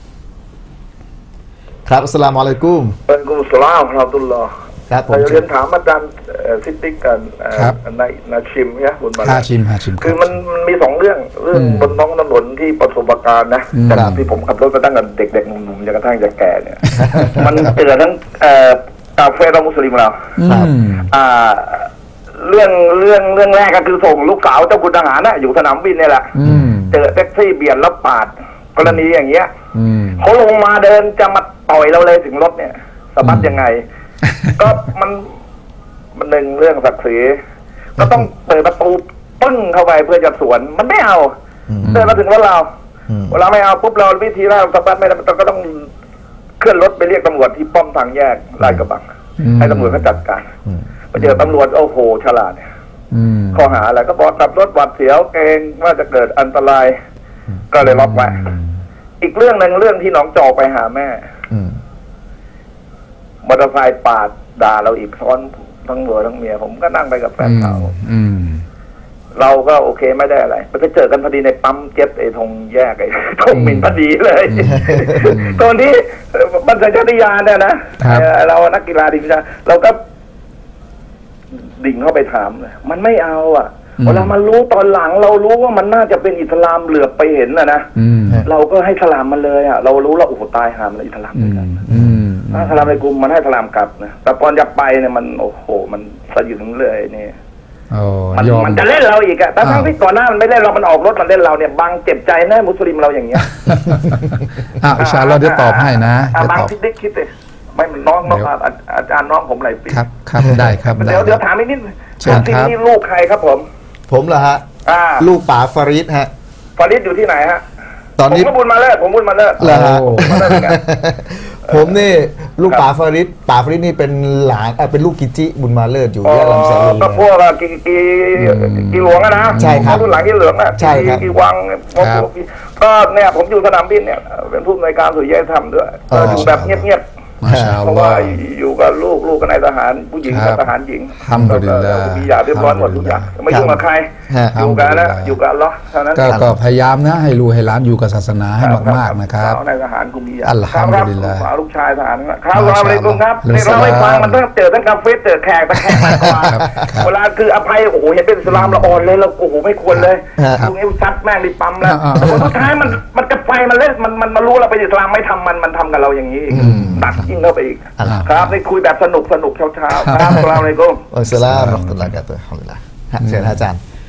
S1: ครับอัสสลามุอะลัยกุม
S6: วะอะลัยกุมสลามครับตุลลอฮ์
S1: ครับผม
S6: เราจะเรียนถามอาจารย์เอ่อซิติกกันเอ่อ
S3: ครับ
S6: ในนาชิมเนี่ยบุญมา
S3: ฮาชิมฮาชิม
S6: คือมันมันมีสองเรื่องเรื่อง
S3: อืม
S6: บนท้องถนนที่ประสบการณ์นะ
S3: อืม
S6: ขณะที่ผมขับรถมาตั้งแต่เด็กๆหนุ่มๆจนกระทั่งจะแก่เนี่ย มันเจอทั้งเอ่อกาเฟ่เรามุสลิมเรา
S3: อืม
S6: อ่า เรื่องเรื่องเรื่องแรกก็คือส่งลูกสาวเจ้าคุณทหารนะอยู่สนามบินเนี่ยแหละ
S3: อืม
S6: เจอแท็กซี่เบียดแล้วปาดกรณีอย่างเงี้ย
S3: อืม
S6: เขาลงมาเดินจะมาต่อยเราเลยถึงรถเนี่ยสะบัดยังไง ก็มันมันหนึ่งเรื่องศักดิ์ศรีก็ต้องเปิดประตูปึ้งเข้าไปเพื่อจะสวน มันไม่เอา
S1: อืม
S6: เดินมาถึงรถเรา
S1: อืม
S6: เวลาไม่เอาปุ๊บเราวิธีแรกสะบัดไม่ได้เราก็ต้องเคลื่อนรถไปเรียกตำรวจที่ป้อมทางแยกลาดกระบัง
S3: อืม
S6: ให้ตำรวจเขาจัดการ
S1: อืม
S6: ไปเจอตำรวจโอ้โหฉลาด
S3: อืม
S6: ข้อหาอะไรก็บอกขับรถหวาดเสียวเกรงว่าจะเกิดอันตราย ก็เลยล็อกไว้อีกเรื่องหนึ่งเรื่องที่น้องจอกไปหาแม่
S1: อืม
S6: มอเตอร์ไซค์ปาดด่าเราอีกซ้อนทั้งหัวทั้งเมียผมก็นั่งไปกับแฟนเขา
S3: อืม
S6: เราก็โอเคไม่ได้อะไรไปเจอกันพอดีในปั๊มเจ็ตไอ้ธงแยกไอ้ ธงหมินพอดีเลย
S3: อืม
S6: ตอนที่บรรสัญชาตญาณเนี่ยนะครับ เอ่อเรานักกีฬาทีมชาติเราก็ดิ่งเข้าไปถามเลยมันไม่เอาอ่ะ
S3: อืม
S6: เวลามันรู้ตอนหลังเรารู้ว่ามันน่าจะเป็นอิสลามเหลือบไปเห็นนะนะ
S3: อืม
S6: เราก็ให้สลามมันเลยอ่ะเรารู้แล้วโอ้โหตายหามเลยอิสลาม
S3: อื
S6: ด้วย
S3: ม
S6: กัน
S3: อืม
S6: ถ้าสลามในกลุ่มมันให้สลามกลับนะแต่ตอนจะไปเนี่ยมันโอ้โหมันสะยึงเลยนี่
S3: โอ้
S6: มัน
S3: ยอม
S6: มันจะเล่นเราอีกอะแต่ทั้ง
S3: อ้าว
S6: ที่ก่อนหน้ามันไม่เล่นเรามันออกรถมันเล่นเราเนี่ยบางเจ็บใจแน่มุสลิมเราอย่างเงี้ย
S3: อ่ะอินชาอัลลอฮ์เดี๋ยวตอบให้นะ
S6: อ่า
S3: เดี๋ยว
S6: บาง
S3: ตอบ
S6: คิดดิคิดเลยไม่น้องน้อง
S3: เดี๋ยว
S6: อาอาจารย์น้องผมหลายปี
S3: ครับครับได้ครับได้
S6: เดี๋ยวเดี๋ยวถามอีกนิด
S3: เชิญครับ
S6: ที่นี่ลูกใครครับผม
S1: ผมเหรอฮะ
S6: อ่า
S1: ลูกป๋าฟาริดฮะ
S6: ฟาริดอยู่ที่ไหนฮะ
S1: ตอน
S6: ผม
S1: นี้
S6: ก็บุญมาเลิศผมบุญมาเลิศ
S1: เหรอฮะ
S3: โอ้
S6: มาเลิศเหมือนกัน
S1: ผมนี่ลูก
S6: ครับ
S1: ป๋าฟาริดป๋าฟาริดนี่เป็นหลานเอ่อเป็นลูกกิจิบุญมาเลิศอยู่
S6: อ๋อ
S1: ที่ลำแสน
S6: ก็พวกอะกีกีกีหลวงอะนะ
S1: ใช่ครับ
S6: รุ่นหลังกีเหลืองอะ
S1: ใช่ครับ
S6: กีวังพวก
S3: ครับ
S6: พวกก็เนี่ยผมอยู่สนามบินเนี่ยเป็นผู้อำนวยการสุริยธรรมด้วย
S1: อ๋อ
S6: ก็อยู่แบบเงียบๆ
S3: มาชาอั
S6: เพ
S3: ล
S6: ราะ
S3: ลอ
S6: ว่า
S3: ฮ์
S6: อยู่กับลูกลูกกับนายทหารผู้หญิง
S3: ครั
S6: กับบ ทหารหญิง
S3: อัลฮัมดุลิลลาห์
S6: มีหยาเรียบร้อยหมดทุกอย่างไม่ยุ่งกับใคร
S1: ฮะ
S6: อยู่กันนะ
S3: อัลฮัมดุลิลลาห์
S6: อยู่กับอัลเลาะห์เท่านั้น
S3: ก็ก็พยายามนะ ให้ลูกให้หลานอยู่กับศาสนาให้
S6: ครับ
S3: มากๆนะครับ
S6: สาวนายทหารกูมีหยา
S3: อัลฮัมดุลิลลาห์
S6: ครับลูกชายทหารครับ
S3: มาชาอัลลอฮ์
S6: เราเลยกุมครับ
S3: อัลฮัมดุลิลลาห์
S6: นี่เราไม่ฟังมันต้องเจอทั้งกาเฟสเจอแขกแต่แขกมากกว่า
S3: ครับครับ
S6: เวลาคืออภัยโอ้โหเห็นเป็นอิสลามเราอ่อนเลยเราโอ้โหไม่ควรเลย
S1: ครับ
S6: ตรงนี้ซัดแม่งรีปั๊มแล้ว
S3: อ่าๆ
S6: แต่สุดท้ายมันมันกระไฟมันเล่นมันมันมารู้เราเป็นอิสลามไม่ทำมันมันทำกับเราอย่างนี้อีก
S3: อืม
S6: ตัดยิ่งเข้าไปอีก
S1: อ่า
S6: ครับนี่คุยแบบสนุกสนุกเช้าๆครับอัสสลามุอะลัยกุม
S1: อัสสลามุอะลัยกุมวะเราะห์มะตุลลอฮิวะบะเราะกาตุฮ์อัลฮัมดุลิลลาห์ฮะเชิญฮะอาจารย์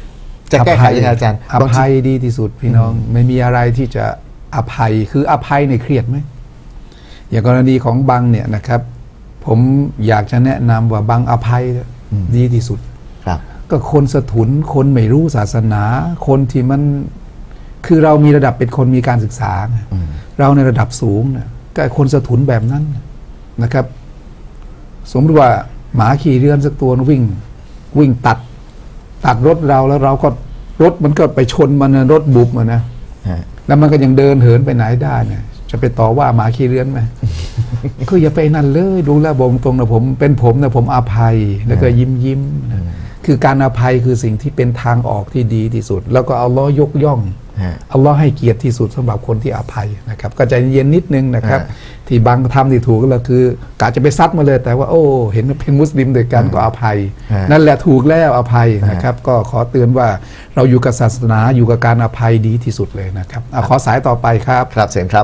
S1: จะแก้ไขยังไงอาจารย์
S3: อภัยดีที่สุดพี่น้องไม่มีอะไรที่จะอภัยคืออภัยในเครียดไหมอย่างกรณีของบังเนี่ยนะครับ ผมอยากจะแนะนำว่าบังอภัยดีที่สุด
S1: ครับ
S3: ก็คนสะทุนคนไม่รู้ศาสนาคนที่มันคือเรามีระดับเป็นคนมีการศึกษาเราในระดับสูงนะก็คนสะทุนแบบนั้นนะครับ สมมติว่าหมาขี่เรือนสักตัววิ่งวิ่งตัดตัดรถเราแล้วเราก็รถมันก็ไปชนมันนะรถบุบมันนะแล้วมันก็ยังเดินเหินไปไหนได้เนี่ยจะไปต่อว่าหมาขี่เรือนไหม ก็อย่าไปนั่นเลยดูแลบงตรงนะผมเป็นผมนะผมอภัยแล้วก็ยิ้มยิ้มนะคือการอภัยคือสิ่งที่เป็นทางออกที่ดีที่สุดแล้วก็อัลลอฮ์ยกย่องอัลลอฮ์ให้เกียรติที่สุดสำหรับคนที่อภัยนะครับก็ใจเย็นนิดนึงนะครับที่บางทำที่ถูกก็คือกะจะไปซัดมาเลยแต่ว่าโอ้เห็นเป็นมุสลิมด้วยกันก็อภัยนั่นแหละถูกแล้วอภัยนะครับก็ขอเตือนว่าเราอยู่กับศาสนาอยู่กับการอภัยดีที่สุดเลยนะครับขอสายต่อไปครับ
S1: ครับเสียงครับ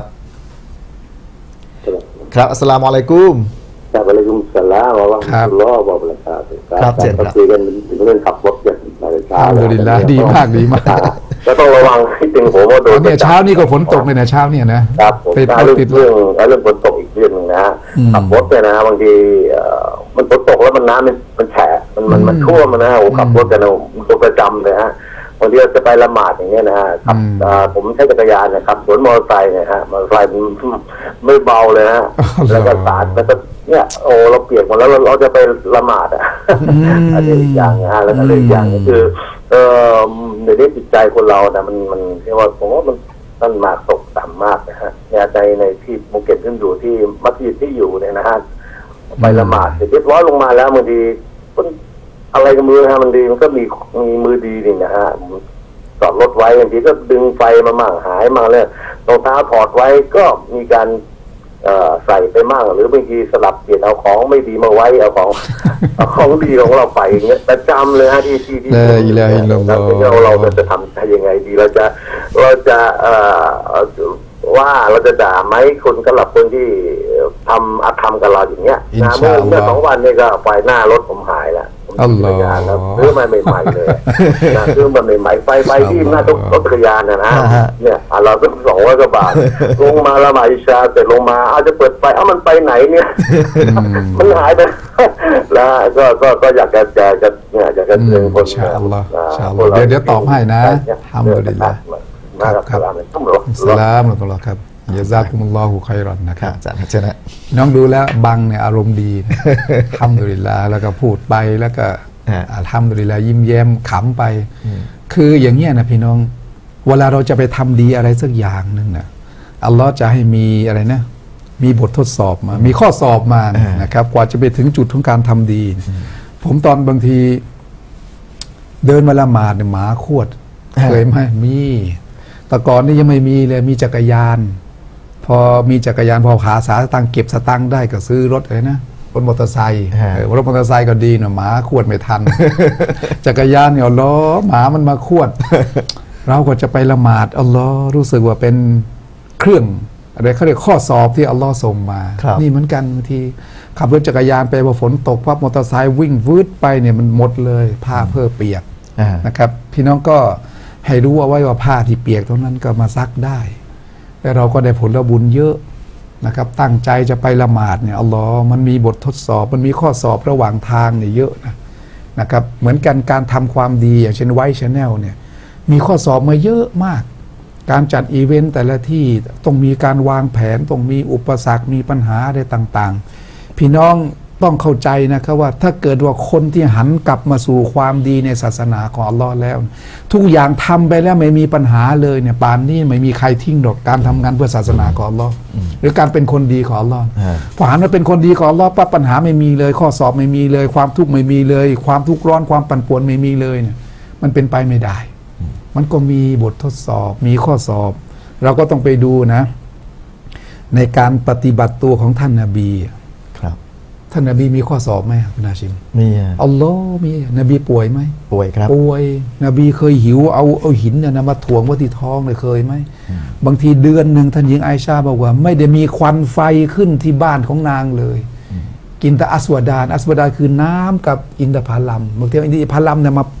S1: ครับอัสสลามุอะลัยกุม
S7: ครับอะลัยกุมสลามวะเราะห์มะตุลลอฮ์วะบะเราะกาตุฮ์
S1: ครับเชิญครับ
S7: คุยกันถึงเรื่องขับรถกันในเช้า
S3: อัลฮัมดุลิลลาห์ดีมากดีมาก
S7: ก็ต้องระวังให้จริงผมว่าโดน
S3: เนี่ยเช้านี่ก็ฝนตกเลยนะเช้าเนี่ยนะครับ
S7: ติดติดเรื่องเรื่องฝนตกอีกเรื่องนึงนะขับรถเนี่ยนะบางทีมันฝนตกแล้วมันน้ำมันมันแฉะมันมันมันท่วมนะโอ้ขับรถกันตัวประจำเลยฮะบางทีจะไปละหมาดอย่างเงี้ยนะฮะขับผมใช้จักรยานนะครับสวนมอเตอร์ไซค์เนี่ยฮะมอเตอร์ไซค์ไม่เบาเลยฮะแล้วก็สาดแล้วก็เนี่ยโอ้เราเปียกหมดแล้วเราเราจะไปละหมาดอ่ะอันนี้อีกอย่างนะฮะแล้วก็เลยอีกอย่างก็คือเออในเรื่องจิตใจคนเราเนี่ยมันมันเรียกว่าผมว่ามันมันมากตกต่ำมากนะฮะเนี่ยใจในที่ภูเก็ตขึ้นอยู่ที่มัสยิดที่อยู่เนี่ยนะฮะไปละหมาดเสร็จเรียบร้อยลงมาแล้วบางทีอะไรกับมือนะฮะมันดีมันก็มีมีมือดีนี่นะฮะจอดรถไว้บางทีก็ดึงไฟมามั่งหายมาเลยรองเท้าถอดไว้ก็มีการใส่ไปมั่งหรือบางทีสลับเปลี่ยนเอาของไม่ดีมาไว้เอาของเอาของดีของเราไปอย่างเงี้ยประจำเลยฮะที่ที่ที่เราเราจะทำยังไงดีเราจะเราจะว่าเราจะด่าไหมคนกระหลับคนที่ทำอาธรรมกับเราอย่างเงี้ยนะเมื่อเมื่อสองวันนี้ก็ไฟหน้ารถผมหายแล้ว
S3: อัลลอฮ
S7: ์ซื้อมาใหม่ๆเลยนะซื้อมาใหม่ๆไฟไฟที่หน้ารถรถจักรยานนะนะเนี่ยเราต้องสองร้อยกว่าบาทลงมาละหมาดอิชาเสร็จลงมาเอาจะเปิดไฟเอ้ามันไปไหนเนี่ยมันหายไปแล้วก็ก็ก็อยากจะจะจะเนี่ยอยากจะเตือนคน
S3: อัลลอฮ์เดี๋ยวเดี๋ยวตอบให้นะอัลฮัมดุลิลลาห์ครับครับสลามอัลลอฮ์ครับยะซากุมุลลอฮุค็อยรอนนะครับ
S1: อาจารย์เชิญนะ
S3: น้องดูแล้วบังเนี่ยอารมณ์ดีอัลฮัมดุลิลลาห์แล้วก็พูดไปแล้วก็อัลฮัมดุลิลลาห์ยิ้มแย้มขำไปคืออย่างเงี้ยนะพี่น้องเวลาเราจะไปทำดีอะไรสักอย่างนึงนะอัลลอฮ์จะให้มีอะไรนะมีบททดสอบมามีข้อสอบมานะครับกว่าจะไปถึงจุดของการทำดีผมตอนบางทีเดินมาละหมาดเนี่ยหมาขวดเคยไหมมีแต่ก่อนนี่ยังไม่มีเลยมีจักรยานพอมีจักรยานพอหาสาตังเก็บสตังค์ได้ก็ซื้อรถเลยนะรถมอเตอร์ไซค์รถมอเตอร์ไซค์ก็ดีนะหมาขวดไม่ทัน จักรยานเนี่ยล้อหมามันมาขวด เราก็จะไปละหมาดอัลลอฮ์รู้สึกว่าเป็นเครื่องอะไรเขาเรียกข้อสอบที่อัลลอฮ์ส่งมานี่เหมือนกันบางทีขับรถจักรยานไปพอฝนตกพับมอเตอร์ไซค์วิ่งวืดไปเนี่ยมันหมดเลยผ้าเพื่อเปียกนะครับพี่น้องก็ให้รู้เอาไว้ว่าผ้าที่เปียกตรงนั้นก็มาซักได้แต่เราก็ได้ผลบุญเยอะนะครับตั้งใจจะไปละหมาดเนี่ยอัลลอฮ์มันมีบททดสอบมันมีข้อสอบระหว่างทางเนี่ยเยอะนะนะครับเหมือนกันการทำความดีอย่างเช่นไวท์ชาแนลเนี่ยมีข้อสอบมาเยอะมากการจัดอีเวนต์แต่ละที่ต้องมีการวางแผนต้องมีอุปสรรคมีปัญหาอะไรต่างๆพี่น้องต้องเข้าใจนะครับว่าถ้าเกิดว่าคนที่หันกลับมาสู่ความดีในศาสนาของอัลลอฮ์แล้วทุกอย่างทำไปแล้วไม่มีปัญหาเลยเนี่ยป่านนี้ไม่มีใครทิ้งหรอกการทำงานเพื่อศาสนาของอัลลอฮ์หรือการเป็นคนดีของอัลลอฮ์พอหันมาเป็นคนดีของอัลลอฮ์ปั๊บปัญหาไม่มีเลยข้อสอบไม่มีเลยความทุกข์ไม่มีเลยความทุกข์ร้อนความปั่นป่วนไม่มีเลยเนี่ยมันเป็นไปไม่ได้มันก็มีบททดสอบมีข้อสอบเราก็ต้องไปดูนะในการปฏิบัติตัวของท่านนบีท่านนบีมีข้อสอบไหมคุณนาชิม
S1: มี
S3: อัลลอฮ์มีนบีป่วยไหม
S1: ป่วยครับ
S3: ป่วยนบีเคยหิวเอาเอาหินเนี่ยนะมาถ่วงไว้ที่ท้องเลยเคยไหมบางทีเดือนหนึ่งท่านหญิงไอชาบอกว่าไม่ได้มีควันไฟขึ้นที่บ้านของนางเลยกินแต่อัสวดานอัสวดานคือน้ำกับอินทผลัมบางทีอินทผลัมเนี่ยมา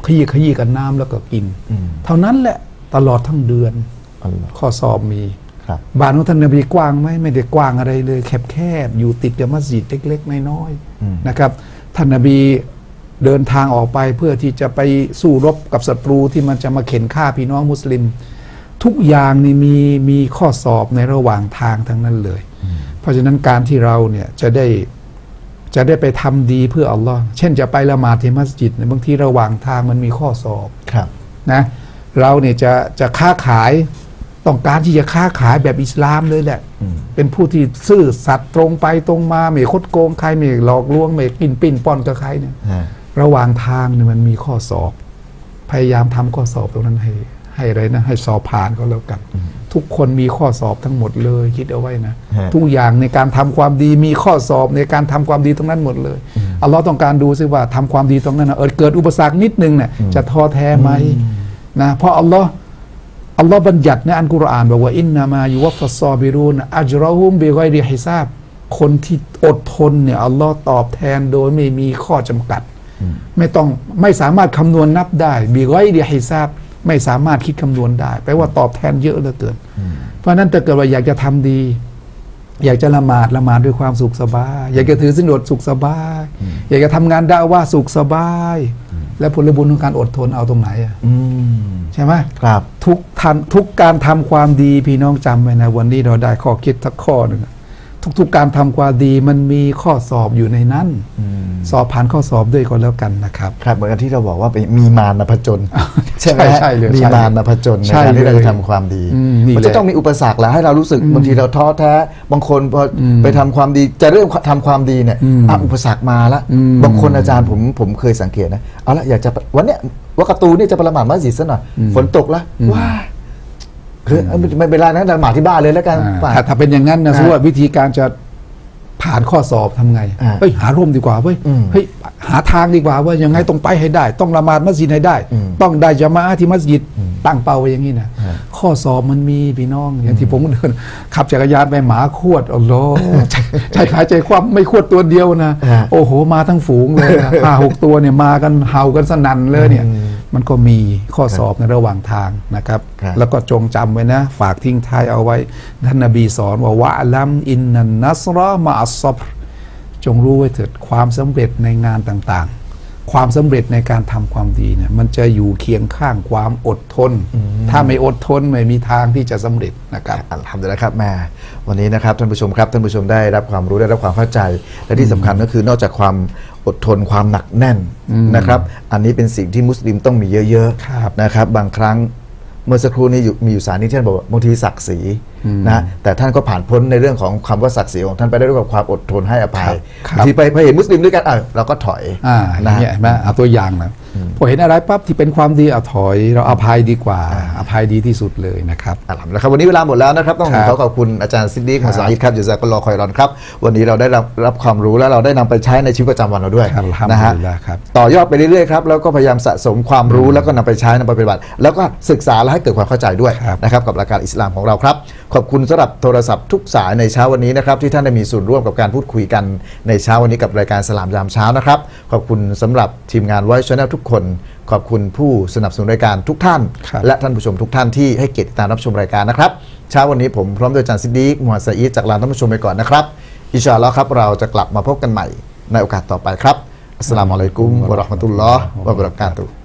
S3: ขยี้ขยี้กับน้ำแล้วก็กินเท่านั้นแหละตลอดทั้งเดือนข้อสอบมีบ้านของท่านนบีกว้างไหมไม่ได้กว้างอะไรเลยแคบๆอยู่ติดกับมัสยิดเล็กๆน้อยๆนะครับท่านนบีเดินทางออกไปเพื่อที่จะไปสู้รบกับศัตรูที่มันจะมาเข็นฆ่าพี่น้องมุสลิมทุกอย่างนี่มีมีข้อสอบในระหว่างทางทั้งนั้นเลยเพราะฉะนั้นการที่เราเนี่ยจะได้จะได้ไปทำดีเพื่ออัลลอฮ์เช่นจะไปละหมาดที่มัสยิดบางทีระหว่างทางมันมีข้อสอบนะเราเนี่ยจะจะค้าขายต้องการที่จะค้าขายแบบอิสลามเลยแหละเป็นผู้ที่ซื่อสัตย์ตรงไปตรงมาไม่คดโกงใครไม่หลอกลวงไม่กินปิ้นป้อนกับใครเนี่ยระหว่างทางเนี่ยมันมีข้อสอบพยายามทำข้อสอบตรงนั้นให้ให้อะไรนะให้สอบผ่านก็แล้วกันทุกคนมีข้อสอบทั้งหมดเลยคิดเอาไว้นะทุกอย่างในการทำความดีมีข้อสอบในการทำความดีตรงนั้นหมดเลยอัลลอฮ์ต้องการดูซิว่าทำความดีตรงนั้นนะเออเกิดอุปสรรคนิดนึงเนี่ยจะท้อแท้ไหมนะเพราะอัลลอฮ์อัลลอฮ์บัญญัติในอัลกุรอานบอกว่าอินนามายุวัฟฟัสซอบิรูนอัจรอฮุมบิกอยริฮิซาบคนที่อดทนเนี่ยอัลลอฮ์ตอบแทนโดยไม่มีข้อจำกัดไม่ต้องไม่สามารถคำนวณนับได้บิกอยริฮิซาบไม่สามารถคิดคำนวณได้แปลว่าตอบแทนเยอะเหลือเกินเพราะนั้นถ้าเกิดว่าอยากจะทำดี อยากจะละหมาดละหมาดด้วยความสุขสบายอยากจะถือศีลอดสุขสบายอยากจะทำงานดะว่าสุขสบายและผลบุญของการอดทนเอาตรงไหนอ่ะใช่ไหมครับทุกทันทุกการทำความดีพี่น้องจำไว้นะวันนี้เราได้ข้อคิดทักข้อหนึ่งทุกๆการทำความดีมันมีข้อสอบอยู่ในนั้นสอบผ่านข้อสอบด้วยก็แล้วกันนะครับ
S1: ครับเหมือนกันที่เราบอกว่ามีมารผจญใช่ไหม
S3: ใช่เลย
S1: มีมารผจญในการที่เราจะทำความดีมันจะต้องมีอุปสรรคแหละให้เรารู้สึกบางทีเราท้อแท้บางคนพอไปทำความดีจะเริ่มทำความดีเนี่ยอุปสรรคมาละบางคนอาจารย์ผมผมเคยสังเกตนะเอาละอยากจะวันเนี้ยวักตูนี่จะไปละหมาดมัสยิดซะหน่อยฝนตกละว้าคือไม่เป็นไรนะละหมาดที่บ้านเลยแล้วกัน
S3: ถ้าเป็นอย่างนั้นนะสมมติว่าวิธีการจะผ่านข้อสอบทำไงเฮ้ยหาร่มดีกว่าเว้ยเฮ้ยหาทางดีกว่าว่ายังไงต้องไปให้ได้ต้องละหมาดมัสยิดให้ได้ต้องได้ญะมาอะห์ที่มัสยิดตั้งเป้าไว้อย่างนี้นะข้อสอบมันมีพี่น้องอย่างที่ผมเดินขับจักรยานไปหมาขวดอัลลอฮ์ใจขายใจความไม่ขวดตัวเดียวนะโอ้โหมาทั้งฝูงเลยห้าหกตัวเนี่ยมากันเห่ากันสนั่นเลยเนี่ยมันก็มีข้อสอบในระหว่างทางนะครับแล้วก็จงจำไว้นะฝากทิ้งท้ายเอาไว้ท่านนบีสอนว่าวะลัมอินนันนัสรอมะอัสซับรจงรู้ไว้เถิดความสำเร็จในงานต่างๆความสำเร็จในการทำความดีเนี่ยมันจะอยู่เคียงข้างความอดทนถ้าไม่อดทนไม่มีทางที่จะสำเร็จนะครับ
S1: อัลฮัมดุลิลละห์ครับแม่วันนี้นะครับท่านผู้ชมครับท่านผู้ชมได้รับความรู้ได้รับความเข้าใจและที่สำคัญก็คือนอกจากความอดทนความหนักแน่นนะครับอันนี้เป็นสิ่งที่มุสลิมต้องมีเยอะๆนะครับบางครั้งเมื่อสักครู่นี้มีอยู่สารนี้ท่านบอกว่าบางทีศักดิ์ศรีนะแต่ท่านก็ผ่านพ้นในเรื่องของคำว่าศักดิ์ศรีของท่านไปได้ด้วยความอดทนให้อภัยทีไปพอเห็นมุสลิมด้วยกันเออเราก็ถอย
S3: นะเห็นไหมเอาตัวอย่างนะพอเห็นอะไรปั๊บที่เป็นความดีเอาถอยเราอภัยดีกว่าอภัยดีที่สุดเลยนะครับ
S1: อัลฮัมดุลิลละห์ครับวันนี้เวลาหมดแล้วนะครับต้องขอขอบคุณอาจารย์ซิดดีกมุสาอิดครับจุซากุลลอฮ์คอยรอนครับวันนี้เราได้รับรับความรู้และเราได้นำไปใช้ในชีวิตประจำวันเราด้วยนะฮะต่อยอดไปเรื่อยๆครับแล้วก็พยายามสะสมความรู้แล้วก็นำไปใช้นำไปปฏิบัติแล้วก็ศึกษาและให้เกิดความเข้าใจด้วยนะครับกับหลักการอิสลามของเราครับขอบคุณสำหรับโทรศัพท์ทุกสายในเช้าวันนี้นะครับที่ท่านได้มีส่วนร่วมกับการพูดคุยกันในเช้าวันนี้กับรายการสลามยามเช้านะครับขอบคุณสำหรับทีมงานไวท์ Channel ทุกคนขอบคุณผู้สนับสนุนรายการทุกท่านและท่านผู้ชมทุกท่านที่ให้เกียรติติดตามรับชมรายการนะครับเช้าวันนี้ผมพร้อมด้วยอาจารย์ซิดดีกมุฮัมมัดซะอีดจากลาท่านผู้ชมไปก่อนนะครับอินชาอัลลอฮ์ครับเราจะกลับมาพบกันใหม่ในโอกาสต่อไปครับอัสสลามุอะลัยกุมวะเราะห์มะตุลลอฮ์วะบะเราะกาตุฮ์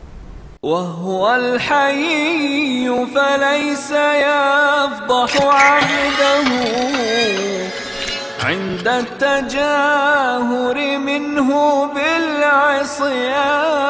S8: وهو الحي فليس يفضح عبده عند التجاهر منه بالعصيان